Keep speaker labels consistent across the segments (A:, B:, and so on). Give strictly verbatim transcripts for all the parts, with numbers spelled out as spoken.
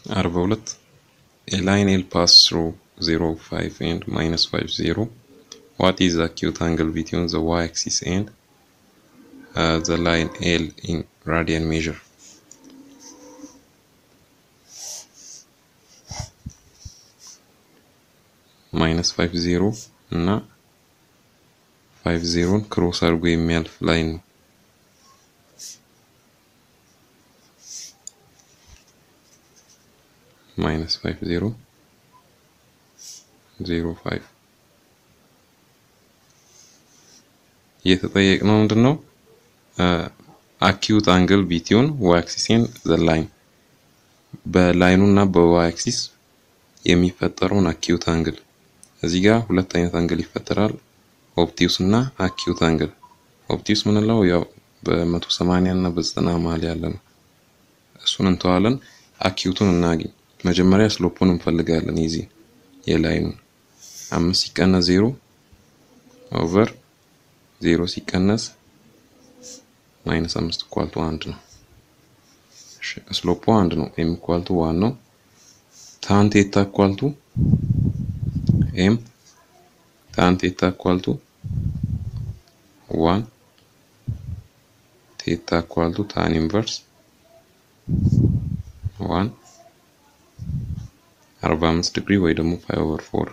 A: أربعة A line L passes through zero, five and minus five, zero. What is the acute angle between the y-axis and uh, the line L in radian measure? minus five, zero እና five, zero ክሮስ አድርጎ የሚያልፍ ላይን ነው። minus five, zero, zero, five የተጠየቅነው ምንድነው? acute angle between y-axis and the line በላይኑና በy-axis የሚፈጠረውን acute angle እዚህ ጋር ሁለት አይነት አንግል ይፈጠራል obtuse እና acute angle obtuse ምንለው ያው በ180 እና በ90 መሃል ያለ ነው እሱን እንተዋለን acute-ን እናገኝ መጀመሪያ ስሎፑን እንፈልጋለን እዚህ የላይኑ አምስት ሲቀነስ zero over zero ሲቀነስ minus አምስት equal to one ነው ስሎፑ one ነው m equal to one ነው tan theta equal to m tan theta equal to one theta equal to tan inverse one forty-five degree ወይ ደግሞ five over four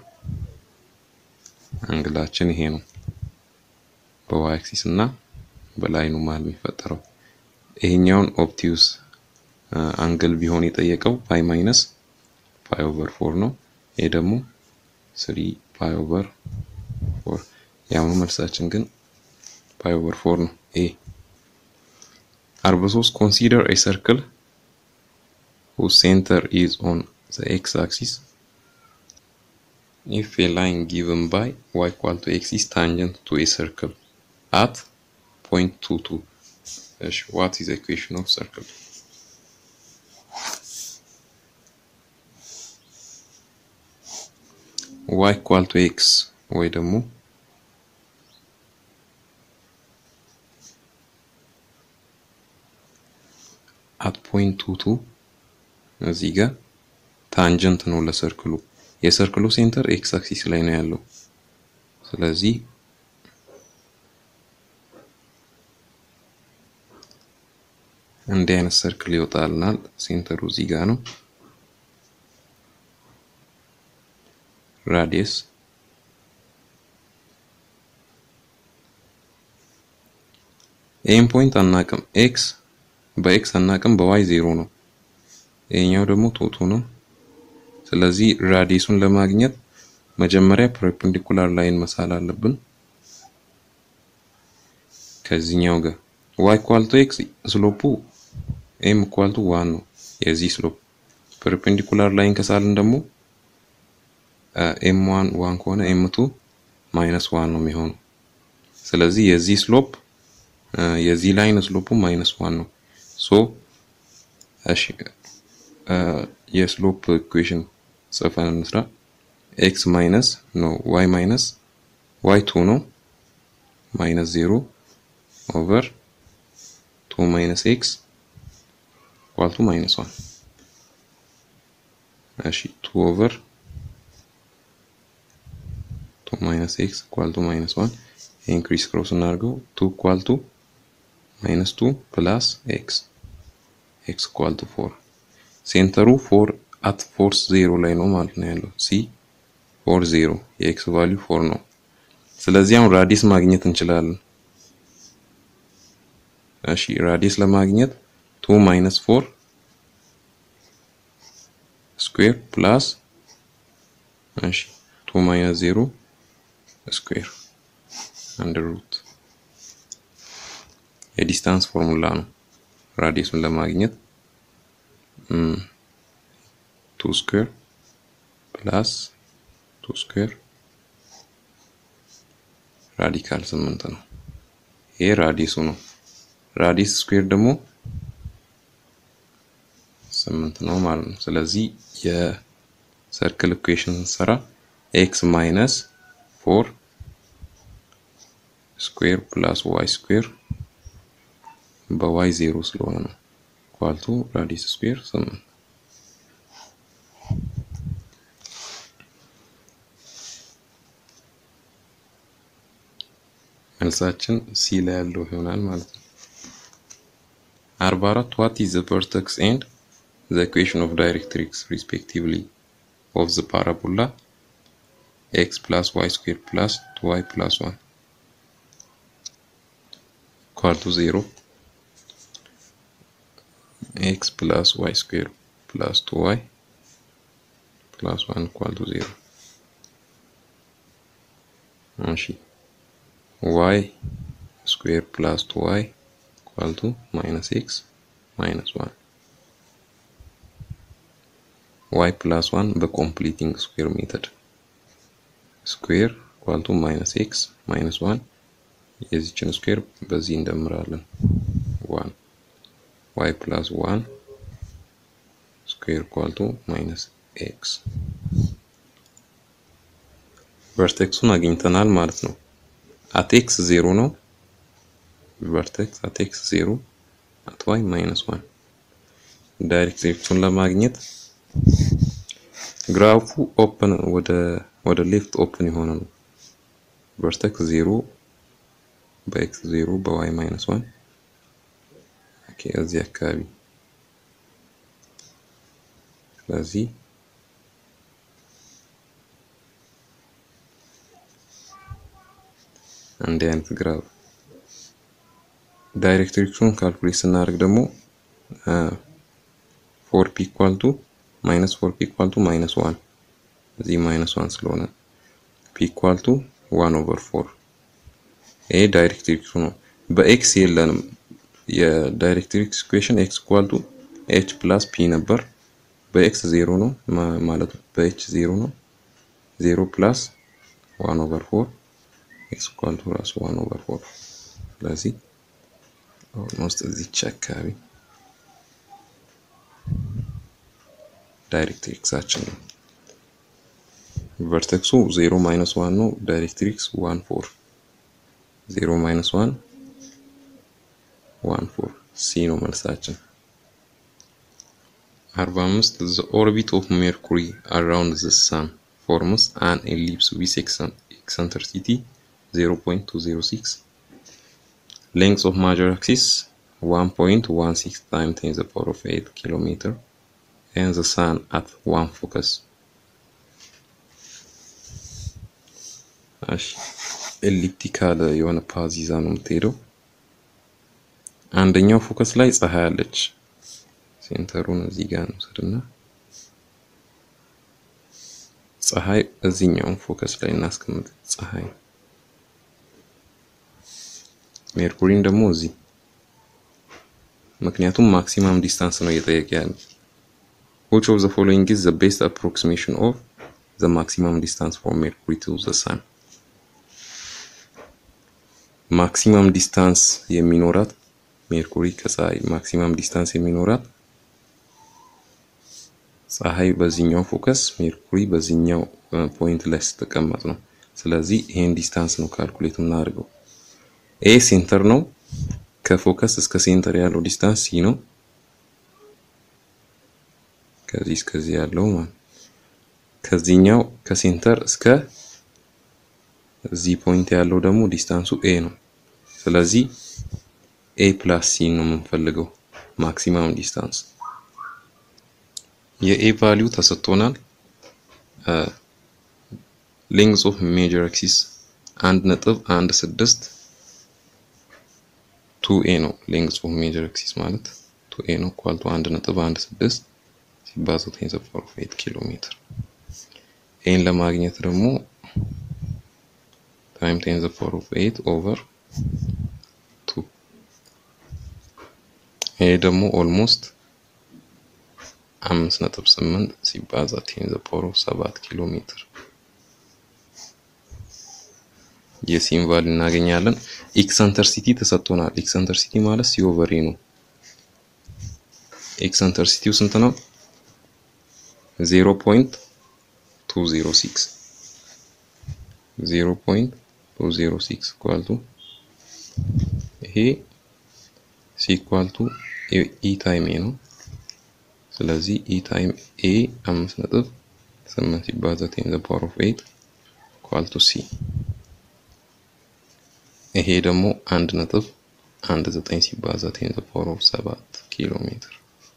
A: አንግላችን ይሄ ነው በy axis እና በላይኑ መሃል የሚፈጠረው ይሄኛውን obtuse አንግል ቢሆን የጠየቀው pi minus pi over four ነው ይሄ ደግሞ three pi over four ያው መልሳችን ግን pi over four ነው ኤ forty-three consider a circle whose center is on the x-axis if a line given by y equal to x is tangent to a circle at point two two. What is the equation of circle? Y equal to x ወይ ደግሞ at point two two እዚህ ጋር ታንጀንት ነው ለሰርክሉ የሰርክሉ ሴንተር ኤክስ አክሲስ ላይ ነው ያለው ስለዚህ እንደ አይነት ሰርክል ይወጣልናል ሴንተሩ እዚህ ጋር ነው ራዲየስ ኤም ፖይንት አናቀም ኤክስ በኤክስ አናቀም በዋይ ዜሮ ነው ይሄኛው ደግሞ ቶቱ ነው ስለዚህ ራዲየሱን ለማግኘት መጀመሪያ ፐርፔንዲኩላር ላይን መሳል አለብን ከዚህኛው ጋር y equal to x ስሎፑ m equal to one ነው የዚህ ስሎፕ ፐርፔንዲኩላር ላይን ከሳልን ደግሞ m one one ከሆነ m two minus one ነው የሚሆነው ስለዚህ የዚህ ስሎፕ የዚህ ላይን ስሎፑ minus one ነው ሶ እሺ የስሎፕ ኢኩዌሽን ጽፈን እንስራ x minus no y minus y two ነው minus zero over two minus x equal to minus one እሺ two over two minus x equal to minus one increase cross እናርገው two equal to minus two plus x x equal to four ሴንተሩ four at force zero ላይ ነው ማለት ነው ያለው c four zero የx value four ነው ስለዚህ አሁን ራዲየስ ማግኘት እንችላለን እሺ ራዲየስ ለማግኘት two minus four square plus እሺ two minus zero square under root የዲስታንስ ፎርሙላ ነው ራዲየሱን ለማግኘት two square plus two square radical eight ነው ይሄ ራዲየሱ ነው ራዲየስ ስኩዌር ደግሞ eight ነው ማለት ነው ስለዚህ የሰርክል ኢኩዌሽን ሰራ x minus four square plus y square በy zero ስለሆነ ነው equal to radius square eight መልሳችን ሲ ላይ ያለው ይሆናል ማለት ነው። አርባ አራት what is the vertex and the equation of directrix respectively of the parabola x plus y squared plus two y plus one equal to zero, x plus y squared plus two y plus one equal to zero. ماشي y squared plus two y equal to minus x minus one. Y plus one by completing square method. Square equal to minus x minus one. የዚችን square በዚህ እንደምራለን one. Y plus one square equal to minus x. vertexን አግኝተናል ማለት ነው። at x zero ነው vertex at x zero at y minus one. ዳይሬክትሪክሱን ለማግኘት ግራፉ ኦፕን ወደ ወደ ሌፍት ኦፕን የሆነ ነው። vertex zero በx zero በy minus one ኦኬ እዚህ አካባቢ ስለዚህ አንድ አይነት ግራፍ ዳይሬክትሪክሱን ካልኩሌት ስናደርግ ደግሞ four p equal to minus four p equal to minus one እዚህ minus one ስለሆነ p equal to one over four ይሄ ዳይሬክትሪክሱ ነው። በx የለንም የዳይሬክትሪክስ ኢኩዌሽን x equal to h plus p ነበር። በx zero ነው ማለት ነው። በh zero ነው zero plus one over four x equal to plus one over four ስለዚህ almost እዚህ አካባቢ ዳይሬክትሪክሳችን ነው። vertexu zero minus one ነው ዳይሬክትሪክስ one four zero minus one one four c ነው መልሳችን። አርባ አምስት the orbit of Mercury around the sun forms an ellipse with eccentricity zero point two zero six, length of major axis one point one six times ten to the power of eight kilometer, and the sun at one focus. እሺ ኤሊፕቲካል የሆነ ፓዝ ይዛ ነው የምትሄደው። አንደኛው ፎከስ ላይ ፀሐይ አለች። ሴንተሩን እዚህ ጋር እንወስድና ፀሐይ እዚህኛው ፎከስ ላይ እናስቀምጥ። ፀሐይ ሜርኩሪን ደግሞ እዚህ ምክንያቱም ማክሲመም ዲስታንስ ነው እየጠየቀ ያለው። which of the following is the best approximation of the maximum distance from Mercury to the sun? maximum distance የሚኖራት ሜርኩሪ ከፀሐይ maximum distance የሚኖራት ፀሐይ በዚህኛው ፎከስ ሜርኩሪ በዚህኛው ፖይንት ላይ ተቀመጥ ነው። ስለዚህ ይሄን ዲስታንስ ነው ካልኩሌት እናደርገው። ኤ ሴንተር ነው ከፎከስ እስከ ሴንተር ያለው ዲስታንስ ሲ ነው። ከዚህ እስከዚህ ያለው ማለት ከዚህኛው ከሴንተር እስከ እዚህ ፖይንት ያለው ደግሞ ዲስታንሱ ኤ ነው። ስለዚህ ኤ ፕላስ ሲ ነው የምንፈልገው ማክሲመም ዲስታንስ። የኤ ቫልዩ ተሰጥቶናል። length of major axis one point one six two a ነው። length of major axis ማለት two a ነው equal to one point one six ሲባዛ ten to the power of eight ኪሎሜትር። ኤን ለማግኘት ደግሞ time ten to the power of eight over two ይሄ ደግሞ almost five point eight ሲባዛ ten to the power of seven ኪሎሜትር የሲን ቫልዩ እናገኛለን። ኤክሰንትሪሲቲ ተሰጥቶናል። ኤክሰንትሪሲቲ ማለት ሲ ኦቨር ኤ ነው። ኤክሰንትሪሲቲው ስንት ነው? zero point two zero six zero point two zero six equal to ይሄ c equal to e time a ነው። ስለዚህ e time a five point eight ሲባዛ ten to the power of eight equal to c ይሄ ደግሞ አንድ ነጥብ አንድ ዘጠኝ ሲባዛ ten to the power of seven ኪሎ ሜትር።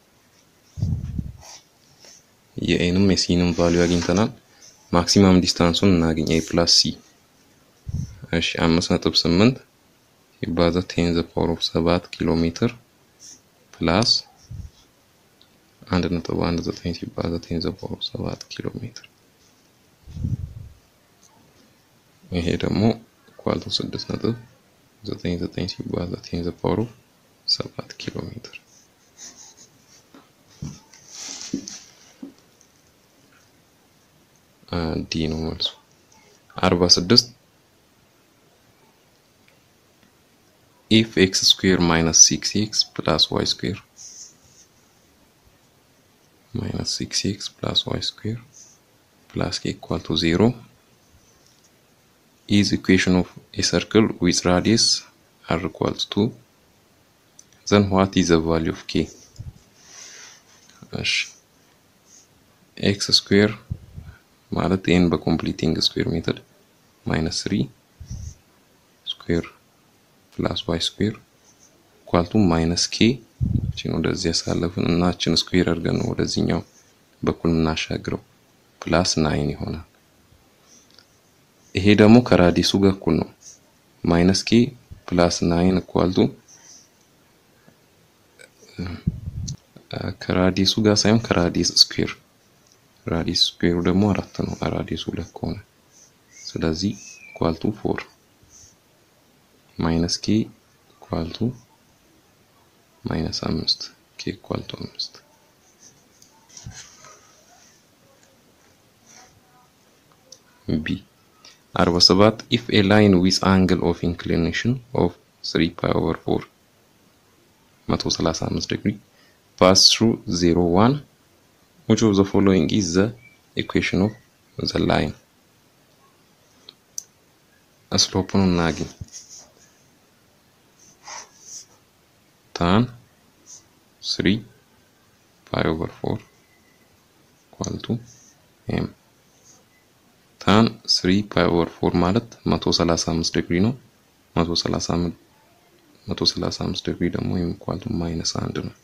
A: የኤንም የሲንም ቫልዩ አግኝተናል። ማክሲመም ዲስታንሱን እናገኝ a plus c። እሺ አምስት ነጥብ ስምንት ሲባዛ ten to the power of seven ኪሎ ሜትር ፕላስ አንድ ነጥብ አንድ ዘጠኝ ሲባዛ ten to the power of seven ኪሎ ሜትር። ይሄ ደግሞ ኢኳል ቱ ስድስት ነጥብ ዘጠኝ ዘጠኝ ሲባዛ ten to the power of seven ኪሎ ሜትር። ዲ ነው መልሱ። አርባ ስድስት if x square minus six x plus y square minus six x plus y square plus k equal to zero is equation of a circle with radius r equals to, then what is the value of k? x square ማለት n በኮምፕሊቲንግ ስኩዌር ሜተድ minus three square plus y square equal to minus k እቺን ወደዚህ ያሳለፍን እና እቺን ስኩዌር አድርገን ነው ወደዚህኛው በኩል እናሻግረው plus nine ይሆናል። ይሄ ደግሞ ከራዲሱ ጋር እኩል ነው minus k plus nine equal to ከራዲሱ ጋር ሳይሆን ከራዲስ ስኩዌር ራዲስ ስኩዌር ደግሞ አራት ነው ራዲሱ ሁለት ከሆነ ስለዚህ equal to four minus k equal to minus five k equal to five. B forty-seven if a line with angle of inclination of three pi over four one thirty-five degree pass through zero one, which of the following is the equation of the line? slope on nagi tan three pi over four equal to m. tan three pi over four ማለት one thirty-five degree ነው one thirty-five one thirty-five degree ደግሞ equal to minus one ነው።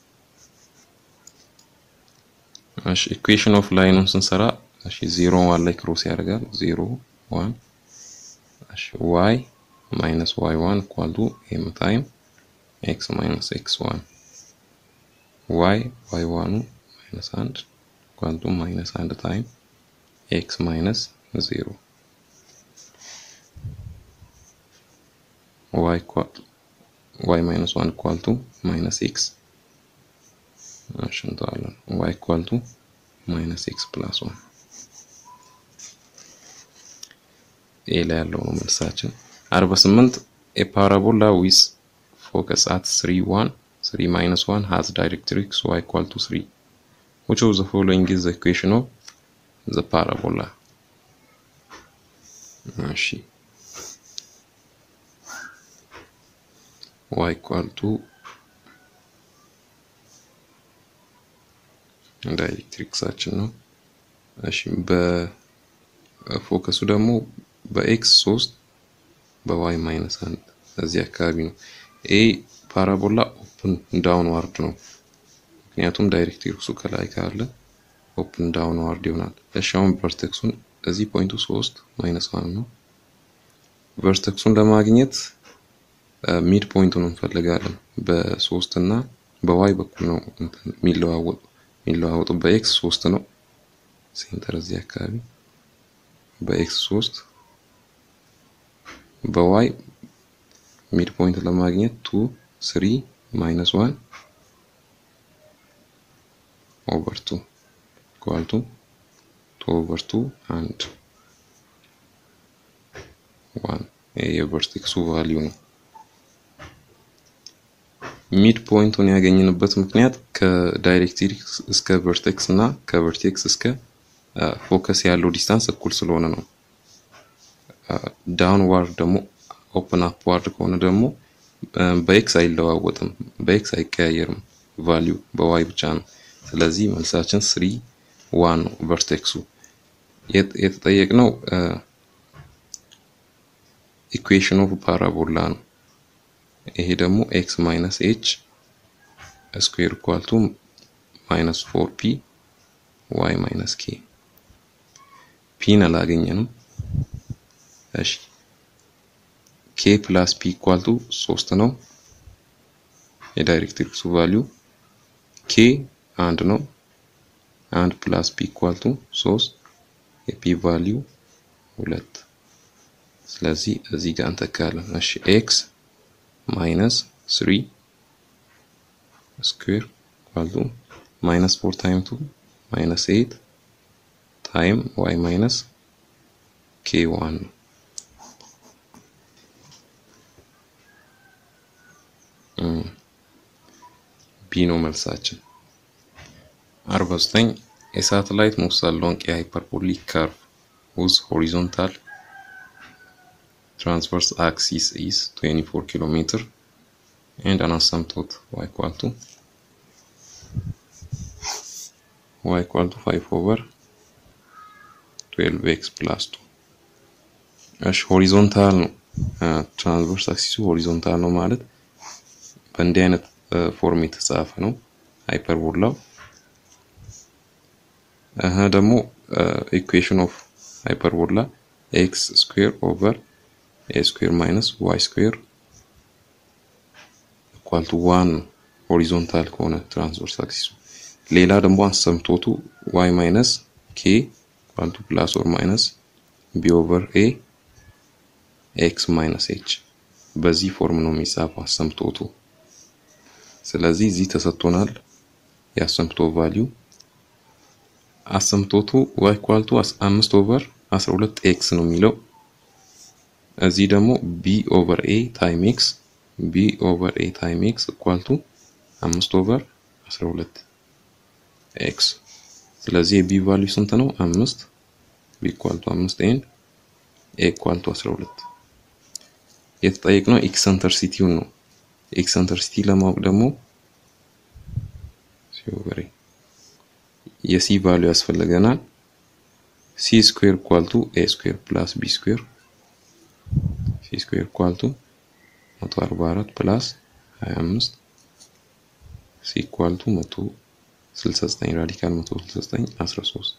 A: እሺ equation of line ስንሰራ እሺ zero one ላይ ክሮስ ያደርጋል zero one እሺ y minus y one equal to m time x minus x one y y one minus one equal to minus one time x minus zero y equal y minus one equal to minus x ashantala y equal to minus x plus one. a ላይ ያለው ነው መልሳችን። forty-eight a parabola with focus at three one three minus one has directrix y equal to three. Which of the following is the equation of the parabola? እሺ y equal to ዳይሬክትሪክሳችን ነው። እሺ በፎከሱ ደግሞ በx three በy minus one እዚህ አካባቢ ነው። a ፓራቦላ ኦፕን ዳውንዋርድ ነው ምክንያቱም ዳይሬክትሪክሱ ከላይ ካለ ኦፕን ዳውንዋርድ ይሆናል። እሺ አሁን ቨርቴክሱን እዚህ ፖይንቱ three minus one ነው። ቨርቴክሱን ለማግኘት ሚድ ፖይንቱን እንፈልጋለን በ3 እና በy በኩል ነው የሚለዋወጥ የሚለዋወጡ በx three ነው ሴንተር እዚህ አካባቢ በx three በy ሚድ ፖይንት ለማግኘት two three minus one over two equal to two over two and one የቨርቴክሱ ቫልዩ ነው። ሚድ ፖይንቱን ያገኘንበት ምክንያት ከዳይሬክትሪክስ እስከ ቨርቴክስ እና ከቨርቴክስ እስከ ፎከስ ያለው ዲስታንስ እኩል ስለሆነ ነው። ዳውንዋርድ ደግሞ ኦፕን አፕዋርድ ከሆነ ደግሞ በኤክስ አይለዋወጥም በኤክስ አይቀያየርም ቫልዩ በዋይ ብቻ ነው። ስለዚህ መልሳችን three one ነው ቨርቴክሱ። የተጠየቅነው ኢኩዌሽን ኦፍ ፓራቦላ ነው። ይሄ ደግሞ x minus h square equal to minus four p y minus k p አላገኘንም። እሺ k plus p equal to three ነው። የዳይሬክትሪክሱ ቫልዩ k አንድ ነው and plus p equal to three የp ቫልዩ ሁለት። ስለዚህ እዚህ ጋር እንተካለን። እሺ x minus three square equal to minus four times two minus eight time y minus k one mm. b ነው መልሳችን። አርባ ዘጠኝ a satellite moves along a hyperbolic curve whose horizontal transverse axis is twenty-four kilometers and an asymptote y equal to y equal to five over twelve x plus two እሺ ሆሪዞንታል ነው ትራንስቨርስ አክሲሱ ሆሪዞንታል ነው ማለት በእንዲህ አይነት ፎርም የተጻፈ ነው ሃይፐርቦላው። አሃ ደግሞ ኢኩዌሽን ኦፍ ሃይፐርቦላ x square over a square minus y square equal to one horizontal ከሆነ ትራንስቨርስ አክሲሱ። ሌላ ደግሞ አሰምቶቱ y minus k equal to plus or minus b over a x minus h በዚህ ፎርም ነው የሚጻፈው አሰምቶቱ። ስለዚህ እዚህ ተሰጥቶናል የአሰምቶ ቫልዩ አሰምቶቱ y equal to five over twelve x ነው የሚለው። እዚህ ደግሞ b over a time x b over a time x equal to five over twelve x ስለዚህ b ቫልዩ ስንት ነው? five b equal to five and a equal to twelve። የተጠየቅነው ኤክሰንትሪሲቲው ነው። ኤክሰንትሪሲቲ ለማወቅ ደግሞ c over a የc ቫልዩ ያስፈልገናል። c square equal to a square plus b square c square equal to one forty-four plus twenty-five c equal to one sixty-nine ራዲካል one sixty-nine thirteen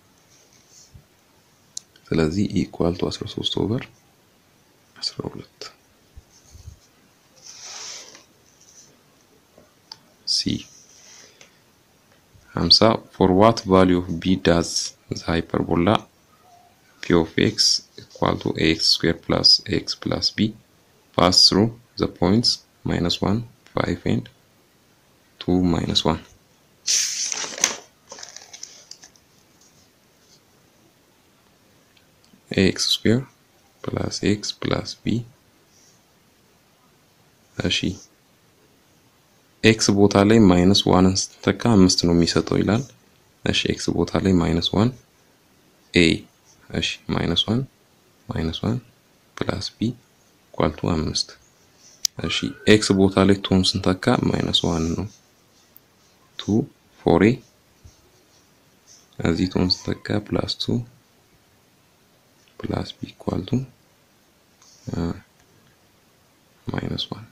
A: ስለዚህ equal to thirteen over twelve c fifty for what value of b does the hyperbola p of x equal to ax square plus x plus b pass through the points minus one, five and two minus one. Ax square plus x plus b እሺ x ቦታ ላይ minus one እንስተካ አምስት ነው የሚሰጠው ይላል። እሺ x ቦታ ላይ minus one a እሺ minus one minus one plus b equal to አምስት። እሺ x ቦታ ላይ two እንስተካ minus one ነው two four a እዚህ two እንስተካ plus two plus b equal to uh, minus one.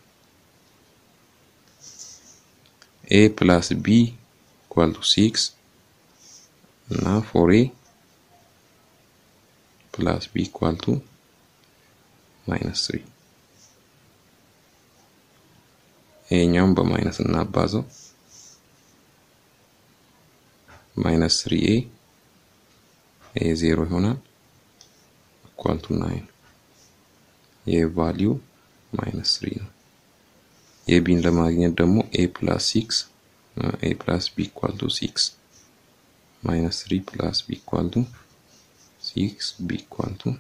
A: A plus b equal to six. Now four a plus b equal to minus three. ይሄኛውን በማይነስ እናባዛው minus three a a zero ይሆናል equal to nine. a value minus three ነው። የቢን ለማግኘት ደግሞ a plus six a plus b equal to six minus three plus b equal to six b equal to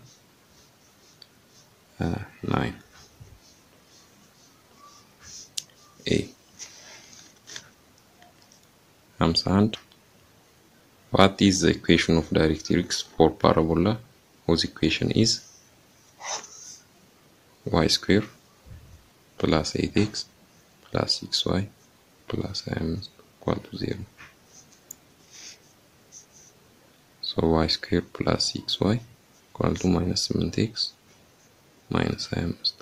A: uh, nine. a fifty-one what is the equation of directrix for parabola whose equation is y square plus eight x plus six y plus five equal to zero. So y square plus six y equal to minus seven x minus ሃያ አምስት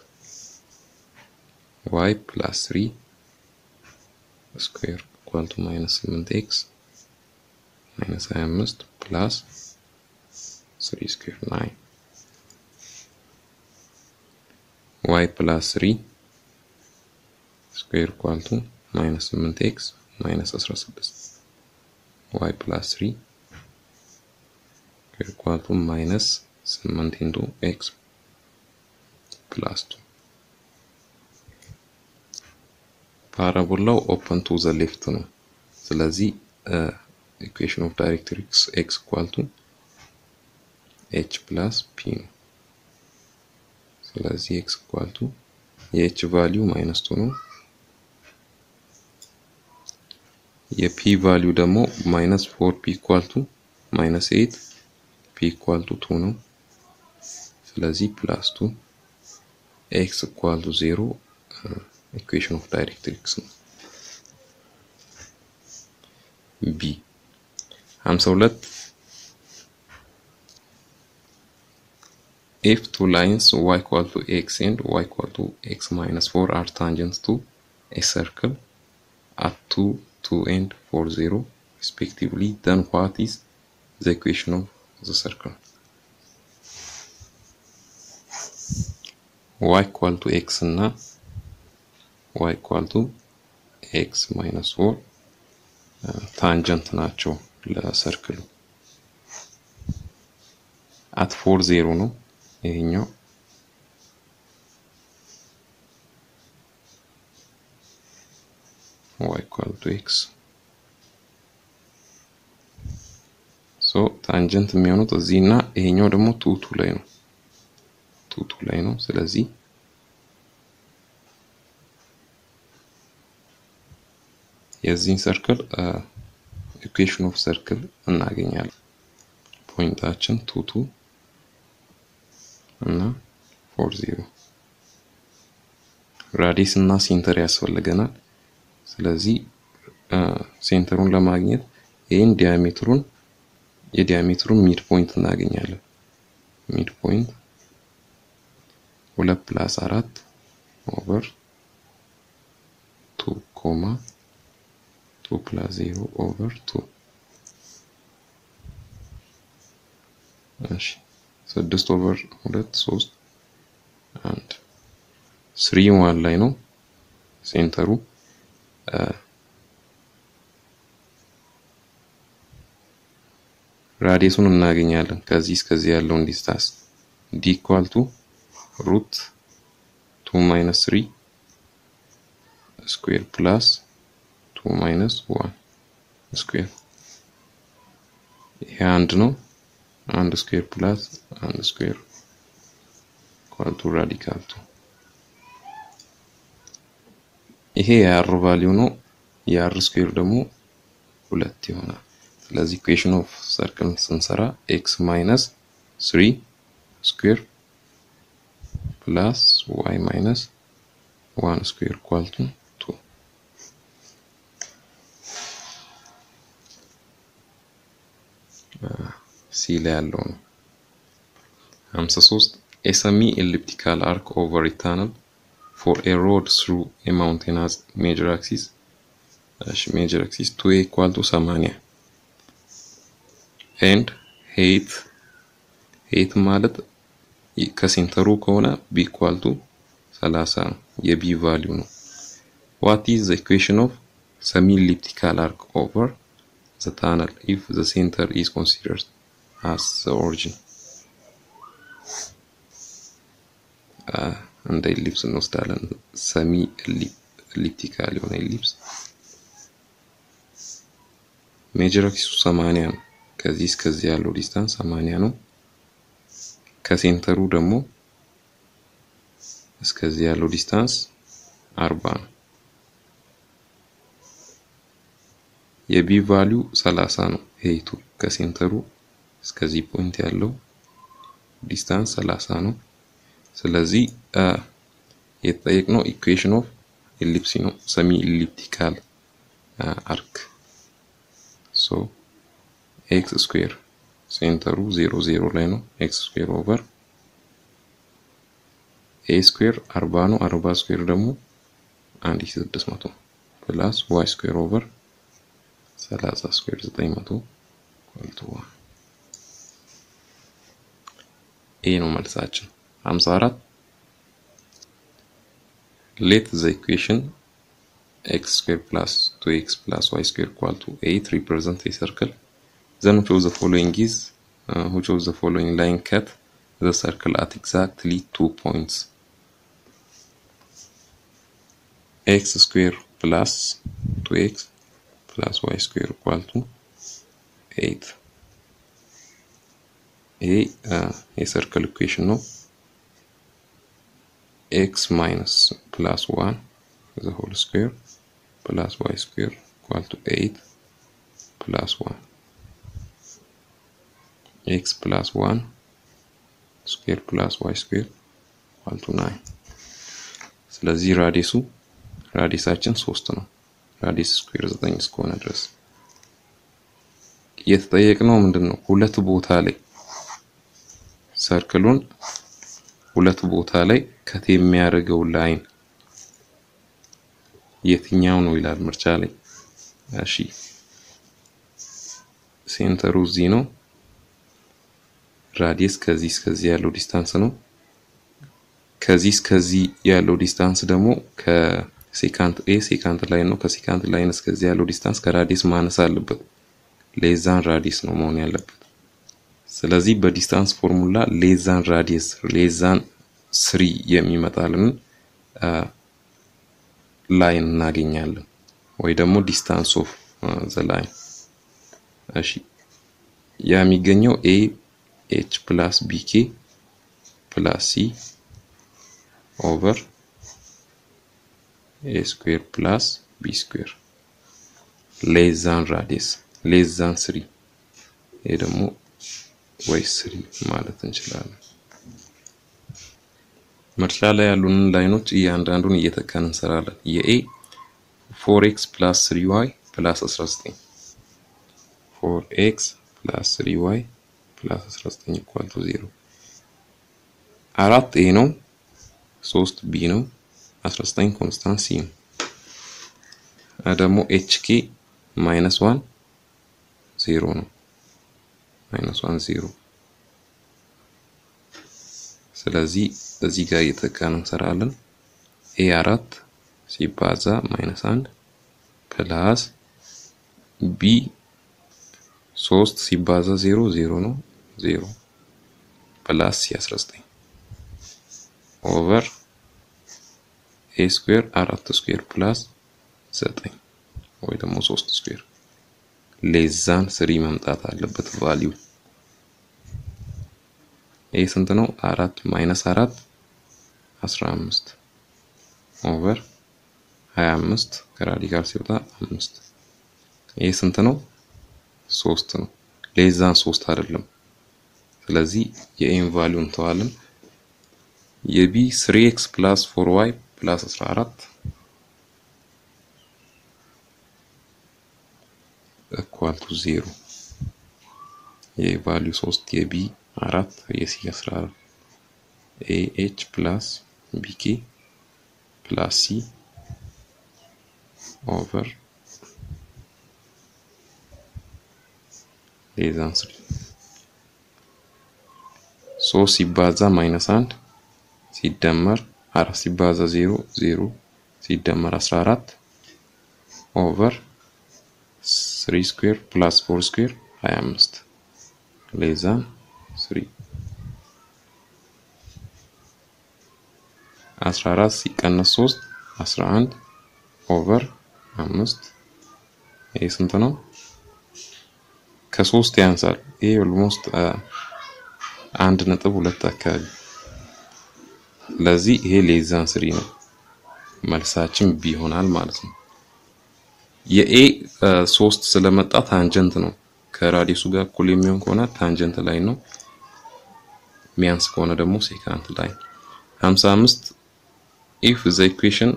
A: y plus three square equal to minus ስምንት x minus ሃያ አምስት plus three square nine y plus three square equal to minus ስምንት x minus አስራ ስድስት y plus three square equal to minus ስምንት into x plus two. Parabola open to the left ነው ስለዚህ uh, equation of directrix x equal to h plus p ነው ስለዚህ x equal to የh value minus two ነው የp value ደግሞ minus four p equal to minus eight p equal to two ነው ስለዚህ plus two x equal to zero uh, equation of directrix ነው b ሃምሳ ሁለት if two lines y equal to x and y equal to x minus four are tangent to a circle at two, two and four, zero respectively, then what is the equation of the circle? Y equal to x እና y equal to x minus four tangent ናቸው ለሰርክሉ at four, zero ነው ይሄኛው y equal to x so tangent የሚሆነው እዚህና ይሄኛው ደግሞ two, two ላይ ነው two, two ላይ ነው ስለዚህ የዚህን ሰርክል equation of circle እናገኛለን ፖይንታችን two, two እና four, zero ራዲየስ እና ሴንተር ያስፈልገናል ስለዚህ ሴንተሩን ለማግኘት ይሄን ዲያሜትሩን የዲያሜትሩን ሚድ ፖይንት እናገኛለን ሚድ ፖይንት ሁለት plus አራት over two, two plus zero over two እሺ ስድስት over ሁለት ሶስት and three one ላይ ነው ሴንተሩ ራዲየሱን እናገኛለን ከዚህ እስከዚህ ያለውን ዲስታንስ d equal to root two minus three square plus two minus one square ይሄ አንድ ነው አንድ square plus አንድ square equal to radical two ይሄ የr value ነው የr square ደግሞ ሁለት ይሆናል ስለዚህ equation of circle ስንሰራ x minus three square plus y minus one square equal to two C ላይ ያለው ነው ሃምሳ ሶስት a semi elliptical arc over a tunnel for a road through a mountainous major axis dash major axis two equal to eighty and height height ማለት ከሴንተሩ ከሆነ b equal to thirty ነው የb value ነው what is the equation of semi elliptical arc over the tunnel if the center is considered as the origin uh, and the ellipse እንወስዳለን semi elliptical የሆነ ellipse major axis eighty ነው ከዚህ እስከዚህ ያለው ዲስታንስ eighty ነው ከሴንተሩ ደግሞ እስከዚህ ያለው ዲስታንስ forty ነው የb value thirty ነው height ከሴንተሩ እስከዚህ ፖይንት ያለው ዲስታንስ thirty ነው ስለዚህ የተጠየቅነው equation of ellipse ነው semi elliptical uh, arc so x square ሴንተሩ zero zero ላይ ነው x square over a square forty ነው forty square ደግሞ one thousand six hundred plus y square over thirty square nine hundred equal to one a ነው መልሳችን fifty-four let the equation x square plus two x plus y square equal to eight represent a circle then choose the following is uh, who chose the following line cut the circle at exactly two points x square plus two x plus y square equal to eight a uh, a circle equation no x minus plus one the whole square plus y square equal to eight plus one x plus one square plus y square equal to nine ስለዚህ ራዲየሱ ራዲየሳችን three ነው ራዲየስ ስኩዌር nine እስከሆነ ድረስ የተጠየቅነው ምንድነው ሁለት ቦታ ላይ ሰርክሉን ሁለት ቦታ ላይ ከት የሚያደርገው ላይን የትኛው ነው ይላል ምርጫ ላይ እሺ ሴንተሩ እዚህ ነው ራዲየስ ከዚህ እስከዚህ ያለው ዲስታንስ ነው ከዚህ እስከዚህ ያለው ዲስታንስ ደግሞ ከሴካንት ኤ ሴካንት ላይን ነው ከሴካንት ላይን እስከዚህ ያለው ዲስታንስ ከራዲየስ ማነስ አለበት ሌዛን ራዲየስ ነው መሆን ያለበት ስለዚህ በዲስታንስ ፎርሙላ ሌዛን ራዲየስ ሌዛን three የሚመጣልን ላይን እናገኛለን ወይ ደግሞ ዲስታንስ ኦፍ ዘ ላይን እሺ ያ የሚገኘው a h plus bk plus c over a square plus b square less than radius less than three ይሄ ደግሞ ወይ three ማለት እንችላለን ምርጫ ላይ ያሉን ላይኖች እያንዳንዱን እየተካን እንሰራለን የa four x plus three y plus nineteen four x plus three y plus nineteen equal to zero አራት a ነው ሶስት b ነው nineteen ኮንስታንት c ነው ደግሞ hk minus one zero ነው minus one zero ስለዚህ እዚህ ጋር እየተካን እንሰራለን a four ሲባዛ minus one plus b three ሲባዛ zero zero ነው zero plus c nineteen over a square four square plus nine ወይ ደግሞ three square less than three መምጣት አለበት ቫልዩ a ስንት ነው four minus four fifteen over twenty-five ከራዲካል ሲወጣ five a ስንት ነው three ነው less than three አይደለም ስለዚህ የኤን ቫልዩ እንተዋለን የቢ three x plus four y plus fourteen equal to zero የኤ ቫልዩ three የቢ four የሲ fourteen ah plus bk plus c over less than three so ሲባዛ minus one ሲደመር four ሲባዛ zero zero ሲደመር fourteen over three square plus four square twenty-five less than three fourteen ሲቀነስ three eleven over five ይሄ ስንት ነው ከ3 ያንሳል ይሄ almost one ነጥብ two አካባቢ ለዚህ ይሄ less than three ነው መልሳችን ቢ ይሆናል ማለት ነው የኤ three ስለመጣ ታንጀንት ነው ከራዲየሱ ጋር እኩል የሚሆን ከሆነ ታንጀንት ላይ ነው ሚያንስ ከሆነ ደግሞ ሴካንት ላይ fifty-five if the equation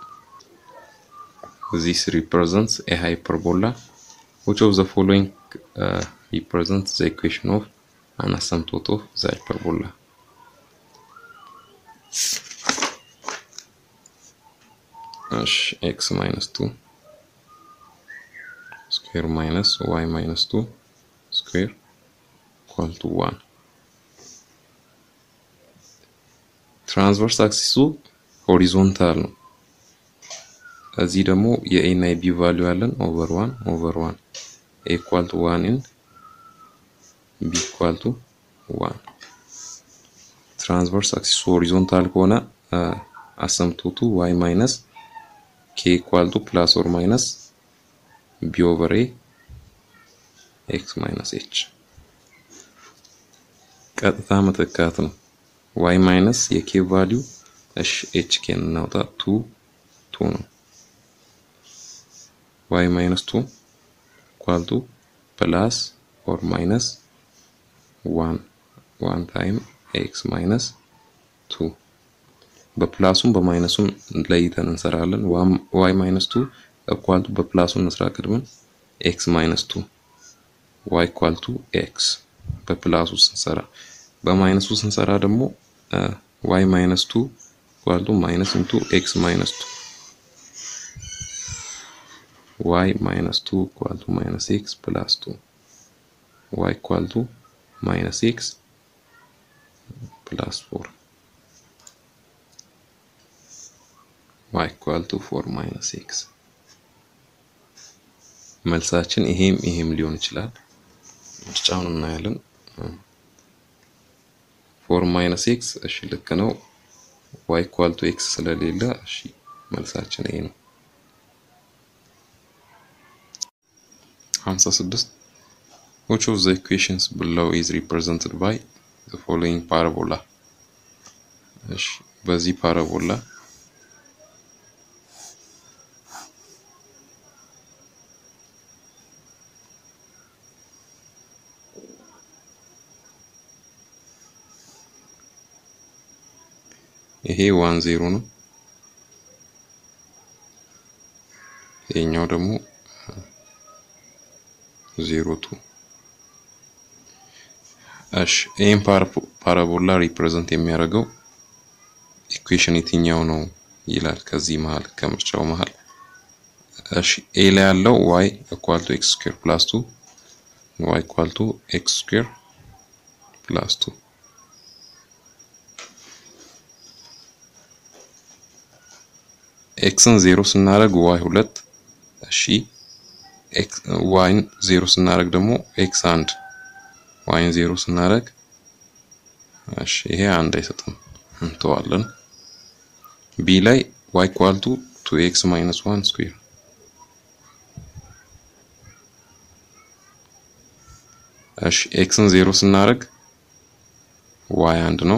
A: this represents a hyperbola which of the following uh, represents the equation of an asymptote of the hyperbola እሺ x minus two square minus y minus two square equal to one. Transverse axis horizontal ነው እዚህ ደግሞ የa እና የb value አለን over one over one a equal to one and b equal to one. Transverse axis horizontal ከሆነ asymptote y minus k equal to plus or minus b over a x minus h. ቀጥታ መተካት ነው y minus የk value እሺ h k እናውጣ two two ነው y minus two equal to plus or minus one one time x minus two. በፕላሱም በማይነሱም ለይተን እንሰራለን y minus two equal to በፕላሱን እንስራ ቀድመን x minus two y equal to x በፕላሱ ስንሰራ በማይነሱ ስንሰራ ደግሞ y minus two equal to minus into x minus two y minus two equal to minus x plus two y equal to minus x plus four y equal to four minus x. መልሳችን ይሄም ይሄም ሊሆን ይችላል ምርጫውን እናያለን four minus x እሺ ልክ ነው y equal to x ስለሌለ እሺ መልሳችን ይሄ ነው fifty-six. Which of the equations below is represented by the following parabola? እሺ በዚህ ፓራቦላ ይሄ one zero ነው ይሄኛው ደግሞ zero two. እሺ ይሄን ፓራቦላ ሪፕሬዘንት የሚያደርገው ኢኩዌሽን የትኛው ነው ይላል ከዚህ መሃል ከምርጫው መሃል እሺ a ላይ ያለው y equal to x square plus two y equal to x square plus two x ን zero ስናደርግ y ሁለት እሺ x y ን zero ስናደርግ ደግሞ x አንድ y ን zero ስናደርግ እሺ ይሄ አንድ አይሰጥም እንተዋለን b ላይ y equal to two x minus one square እሺ x ን zero ስናደርግ y አንድ ነው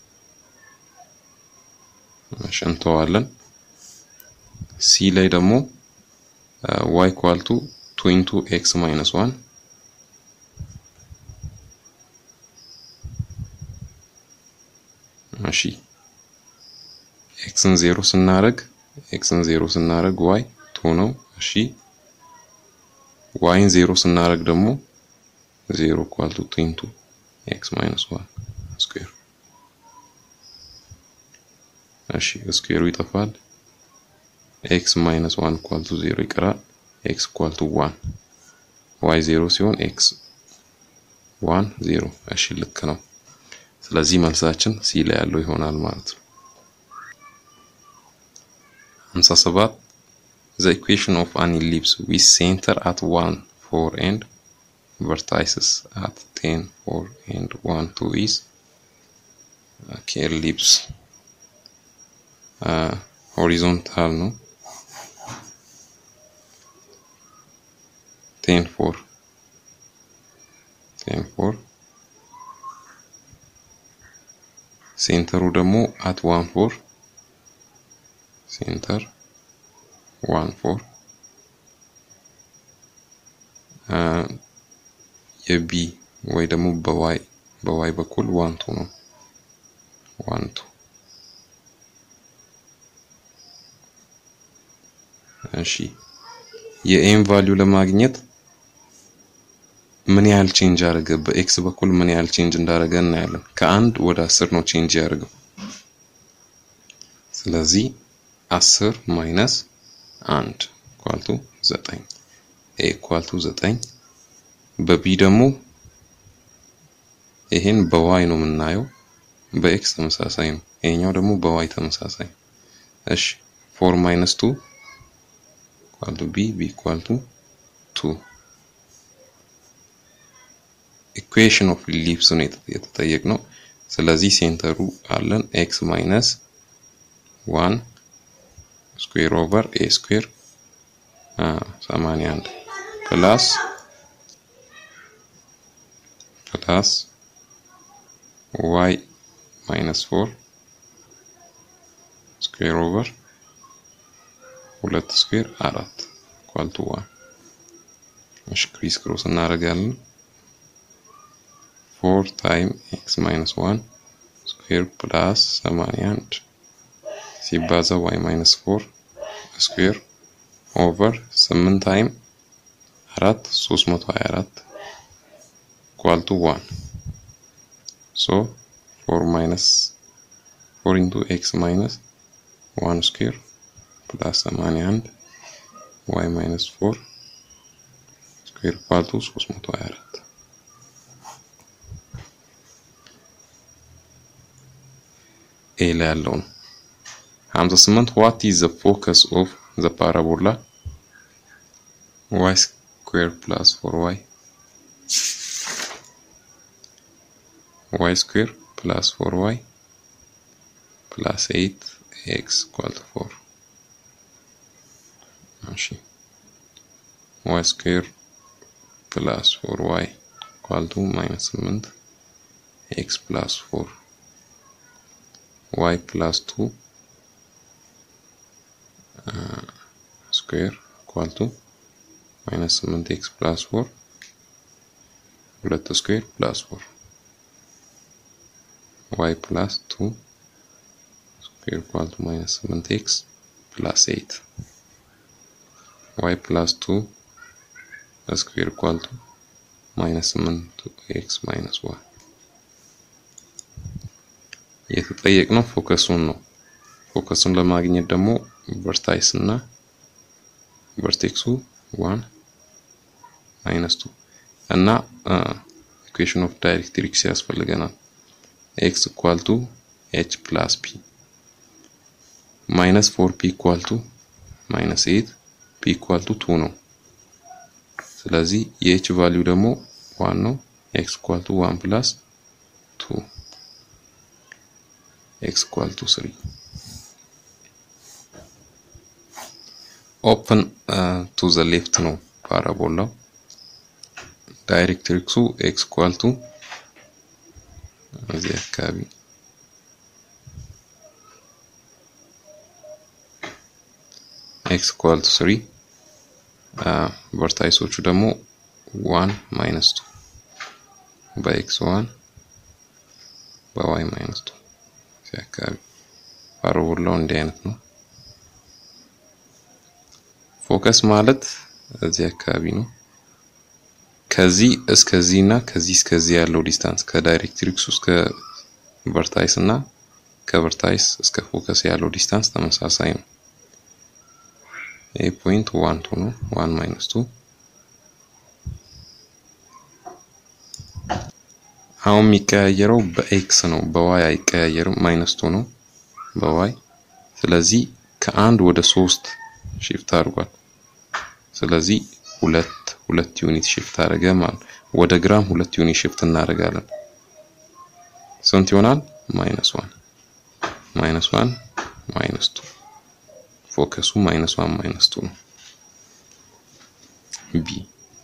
A: እሺ እንተዋለን c ላይ ደግሞ y equal to two into x minus one እሺ x ን zero ስናደርግ x ን zero ስናደርግ y two ነው እሺ y ን zero ስናደርግ ደግሞ zero equal to two into x minus one square እሺ ስኩዌሩ ይጠፋል x minus one equal to zero ይቀራል x equal to one y zero ሲሆን x one zero እሺ ልክ ነው ስለዚህ መልሳችን c ላይ ያለው ይሆናል ማለት ነው fifty-seven. The equation of an ellipse with center at one four and vertices at ten four and one two is okay ellipse uh, horizontal no ten four ten four center ደግሞ at one four center one four uh የb ወይ ደግሞ በy በy በኩል one two ነው one two እሺ የm ቫልዩ ለማግኘት ምን ያህል ቼንጅ አደረገ በx በኩል ምን ያህል ቼንጅ እንዳደረገ እናያለን ከአንድ ወደ አስር ነው ቼንጅ ያደረገው ስለዚህ ten minus one equal to nine. A equal to nine. በቢ ደግሞ ይሄን በy ነው የምናየው በx ተመሳሳይ ነው ይሄኛው ደግሞ በy ተመሳሳይ እሺ four minus two equal to b b equal to two equation of ellipse ነው የተጠየቅነው ስለዚህ ሴንተሩ አለን x minus one square over a square eighty-one plus plus y minus four square over two square four equal to one. እሺ ክሪስ ክሮስ እናደርጋለን four times x minus one square plus eighty-one ሲባዛ y minus four square over eight times four three hundred twenty-four equal to one. So four minus four into x minus one square plus eighty-one y minus four square equal to three hundred twenty-four. A ላይ ያለው fifty-eight what is the focus of the parabola y square plus four y y square plus four y plus eight x equal to four. ماشي y square plus four y equal to minus eight x plus four y plus two uh, square equal to minus eight x plus four two square plus four y plus two square equal to minus eight x plus eight y plus two square equal to minus eight x minus one. የተጠየቅነው ፎከሱን ነው ፎከሱን ለማግኘት ደግሞ ቨርታይስ እና ቨርቴክሱ one minus two እና equation of directrix ያስፈልገናል x equal to h plus p minus four p equal to minus eight p equal to two ነው ስለዚህ የh ቫልዩ ደግሞ one ነው x equal to one plus two x equal to three. Open uh, to the left ነው parabola directrix x equal to እዚህ አካባቢ x equal to three uh, ቨርታይሶቹ ደግሞ one minus two በx one በy minus two እዚህ አካባቢ ፓራቦላው እንዲህ አይነት ነው ፎከስ ማለት እዚህ አካባቢ ነው ከዚህ እስከዚህና ከዚህ እስከዚህ ያለው ዲስታንስ ከዳይሬክትሪክስ እስከ ቨርታይስ እና ከቨርታይስ እስከ ፎከስ ያለው ዲስታንስ ተመሳሳይ ነው a point one two ነው one minus two አሁን የሚቀያየረው በx ነው በy አይቀያየርም minus two ነው በy ስለዚህ ከአንድ ወደ ሶስት shift አድርጓል ስለዚህ ሁለት ሁለት ዩኒት shift አደረገ ማለት ወደ ግራም ሁለት ዩኒት shift እናደርጋለን ስንት ይሆናል minus one minus one minus two ፎከሱ minus one minus two ነው b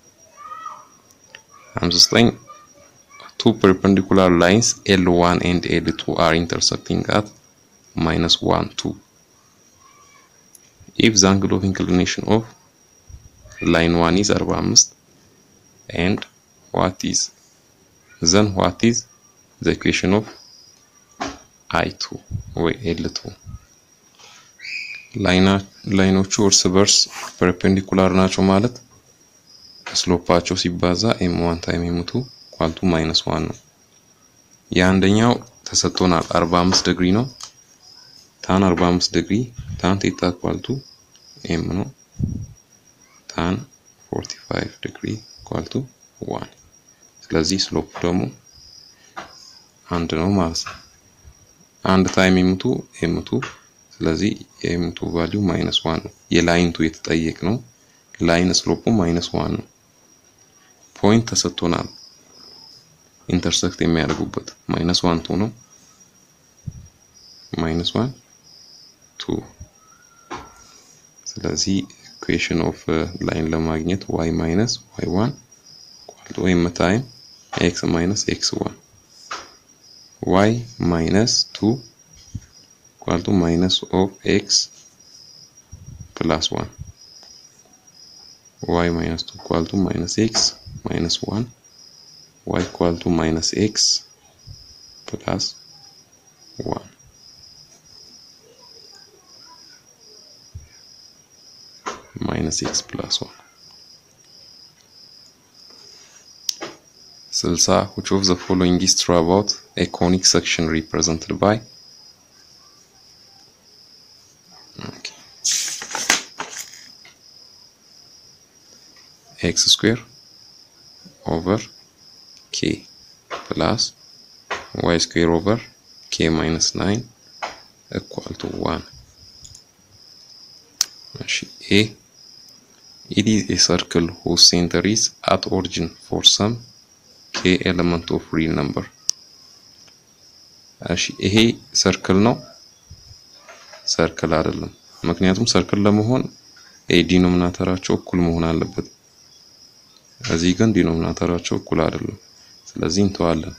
A: fifty-nine two perpendicular lines L one and L two are intersecting at minus one two if the angle of inclination of line one is forty-five and what is then what is the equation of I two or L two line ላይኖቹ እርስ በርስ perpendicular ናቸው ማለት ስሎፓቸው ሲባዛ m one time m two equal to minus one ነው የአንደኛው ተሰጥቶናል forty-five ዲግሪ ነው tan forty-five degree tan theta equal to m ነው tan forty-five degree equal to one ስለዚህ ስሎፕ ደግሞ አንድ ነው ማለት ነው አንድ ታይም m2 m2 ስለዚህ m2 ቫልዩ minus one ነው የላይን ቱ የተጠየቅ ነው ላይን ስሎፑ minus one ነው ፖይንት ተሰጥቶናል intersect የሚያደርጉበት minus one two ነው minus one two ስለዚህ equation of uh, line ለማግኘት y minus y one equal to m time x minus x one y minus two equal to minus of x plus one y minus two equal to minus x minus one y equal to minus x plus one minus x plus one sixty which of the following is true about a conic section represented by okay x square over k plus y square over k minus nine equal to one a it is a circle whose center is at origin for some k element of real number እሺ ይሄ ሰርክል ነው ሰርክል አይደለም ምክንያቱም ሰርክል ለመሆን a ዲኖሚናተራቸው እኩል መሆን አለበት እዚህ ግን ዲኖሚናተራቸው እኩል አይደለም ስለዚህ እንተዋለን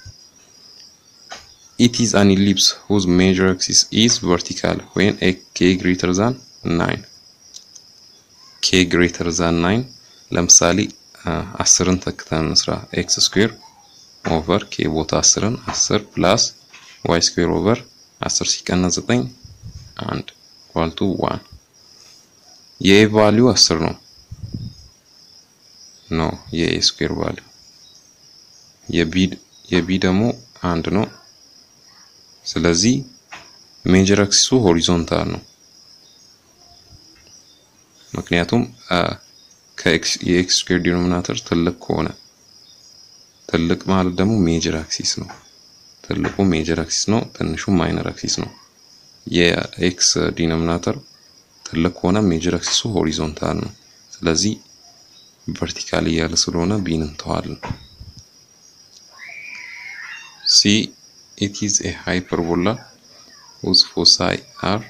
A: it is an ellipse whose major axis is vertical when a k greater than nine k greater than nine ለምሳሌ ten ተክተን እንስራ x square over k ቦታ ten ten plus y square over ten ሲቀነስ nine and equal to one የ value ten ነው no የ square value የb የb ደግሞ አንድ ነው ስለዚህ major axis horizontal ነው ምክንያቱም ከx የx square denominator ትልቅ ከሆነ ትልቅ ማለት ደግሞ major axis ነው ትልቁ major axis ነው ትንሹ minor axis ነው የx denominator ትልቅ ከሆነ major axis horizontal ነው ስለዚህ vertical ያለ ስለሆነ b እንተዋለን c it is a hyperbola whose foci are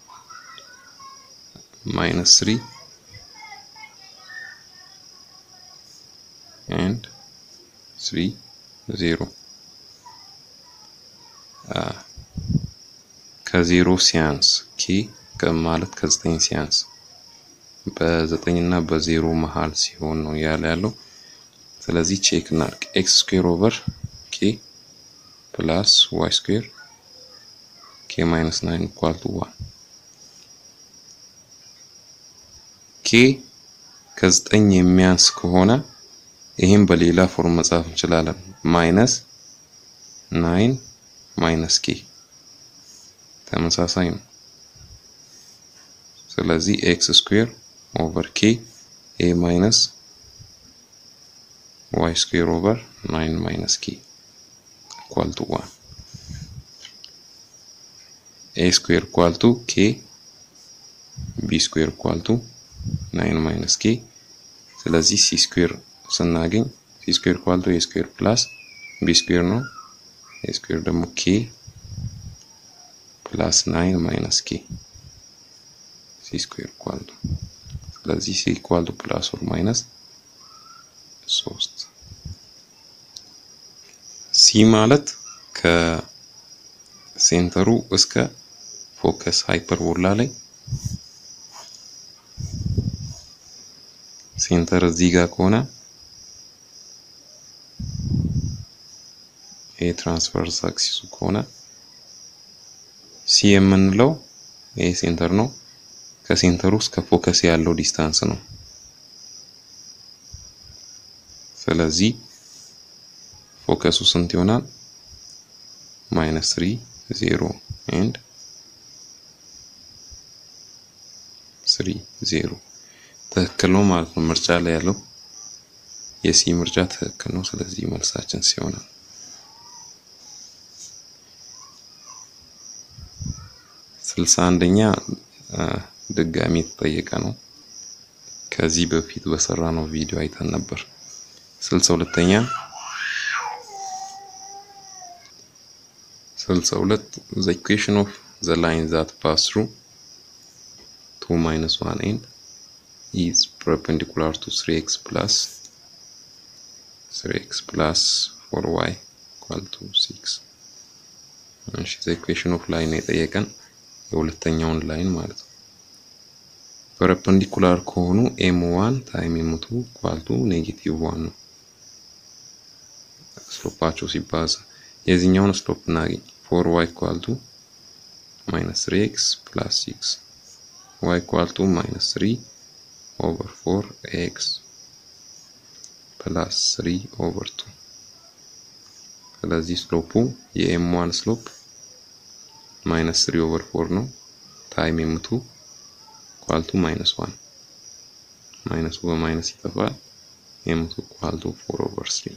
A: minus three and three zero uh ከዜሮ ሲያንስ k ከማለት ከዘጠኝ ሲያንስ በዘጠኝ እና በዜሮ መሃል ሲሆን ነው ያለ ያለው ስለዚህ ቼክ እናድርግ x square over k plus y square k minus nine equal to one k ከዘጠኝ የሚያንስ ከሆነ ይሄን በሌላ ፎርም መጻፍ እንችላለን minus nine minus k ተመሳሳይ ነው ስለዚህ x square over k a minus y square over nine minus k equal to one a square equal to k b square equal to nine minus k ስለዚህ c square ስናገኝ c square equal to a square plus b square ነው a square ደግሞ k plus nine minus k c square equal to ስለዚህ c equal to plus or minus three c ማለት ከሴንተሩ እስከ ፎከስ ሃይፐርቦላ ላይ ሴንተር እዚህ ጋር ከሆነ ኤ ትራንስቨርስ አክሲሱ ከሆነ ሲ የምንለው ኤ ሴንተር ነው ከሴንተሩ እስከ ፎከስ ያለው ዲስታንስ ነው ስለዚህ ፎከሱ ስንት ይሆናል minus three zero and three zero ትክክል ነው ማለት ነው ምርጫ ላይ ያለው የሲ ምርጫ ትክክል ነው ስለዚህ መልሳችን ሲሆን ስልሳ አንደኛ ድጋሚ ተጠየቀ ነው ከዚህ በፊት በሰራነው ቪዲዮ አይተን ነበር ስልሳ ሁለተኛ ስልሳ ሁለት the equation of the line that pass through two minus one end is perpendicular to three x plus three x plus four y equal to six and the equation of line የጠየቀን የሁለተኛውን ላይን ማለት ነው perpendicular ከሆኑ m one time m two equal to negative one ነው ስሎፓቸው ሲባዛ የዚህኛውን ስሎፕ እናገኝ four y equal to minus three x plus six y equal to minus three over four x plus three over two ስለዚህ ስሎፑ የm one ስሎፕ minus three over four ነው time m two equal to minus one minus over minus ይጠፋል m two equal to four over three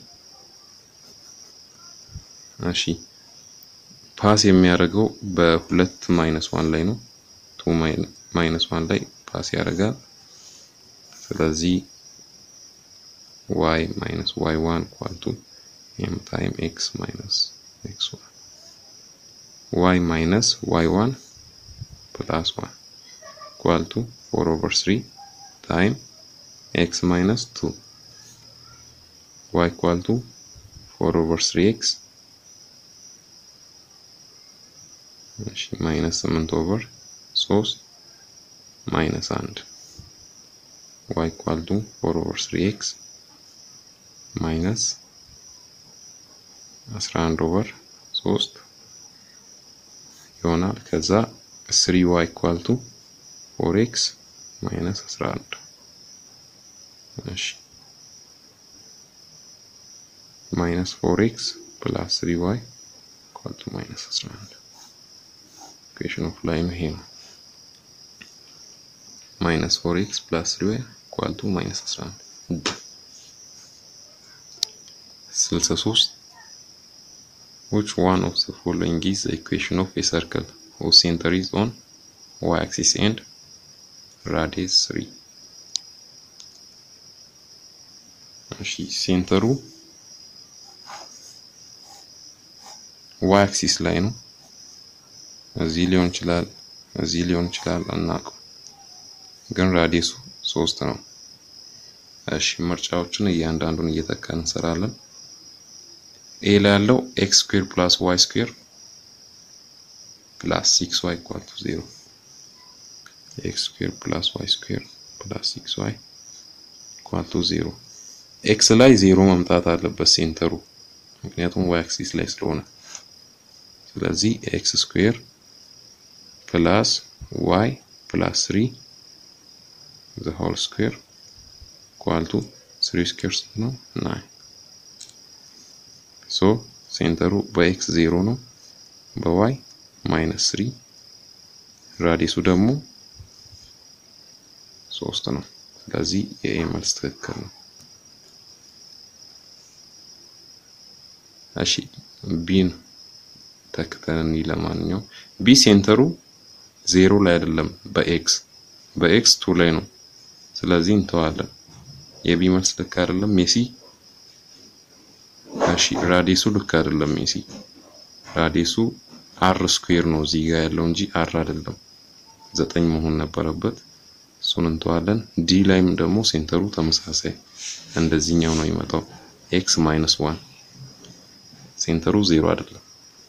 A: እሺ ፓስ የሚያደርገው በሁለት minus one ላይ ነው two minus one ላይ ፓስ ያደርጋል ስለዚህ y minus y one equal to m time x minus x one y minus y one plus one equal to four over three time x minus two y equal to four over three x minus seven over three minus one y equal to four over three x minus eleven over three ይሆናል ከዛ three y equal to four x minus eleven እሺ minus four x plus three y equal to minus eleven equation of line here minus four x plus three y equal to minus eleven sixty-three which one of the following is the equation of a circle whose center is on y-axis and radius three እሺ ሴንተሩ y-axis ላይ ነው እዚህ ሊሆን ይችላል እዚህ ሊሆን ይችላል አናውቅም ግን ራዲየሱ ሶስት ነው እሺ ምርጫዎችን እያንዳንዱን እየተካን እንሰራለን a ላይ ያለው x square plus y square plus six y equal to zero x square plus y square plus six y equal to zero x ላይ zero መምጣት አለበት ሴንተሩ ምክንያቱም y axis ላይ ስለሆነ ስለዚህ x square plus y plus three the whole square equal to three squares no nine so ሴንተሩ በx zero ነው በy minus three ራዲየሱ ደግሞ ሶስት ነው ስለዚህ የኤ መልስ ትክክል ነው እሺ ቢን ተከተለን ለማንኛው ቢ ሴንተሩ zero ላይ አይደለም በx በx two ላይ ነው ስለዚህ እንተዋለን የቢ መልስ ልክ አይደለም ሜሲ እሺ ራዲየሱ ልክ አይደለም ሜሲ ራዲየሱ r ስኩዌር ነው እዚህ ጋር ያለው እንጂ r አይደለም ዘጠኝ መሆን ነበረበት እሱን እንተዋለን ዲ ላይም ደግሞ ሴንተሩ ተመሳሳይ እንደዚህኛው ነው የሚመጣው x minus one ሴንተሩ zero አይደለም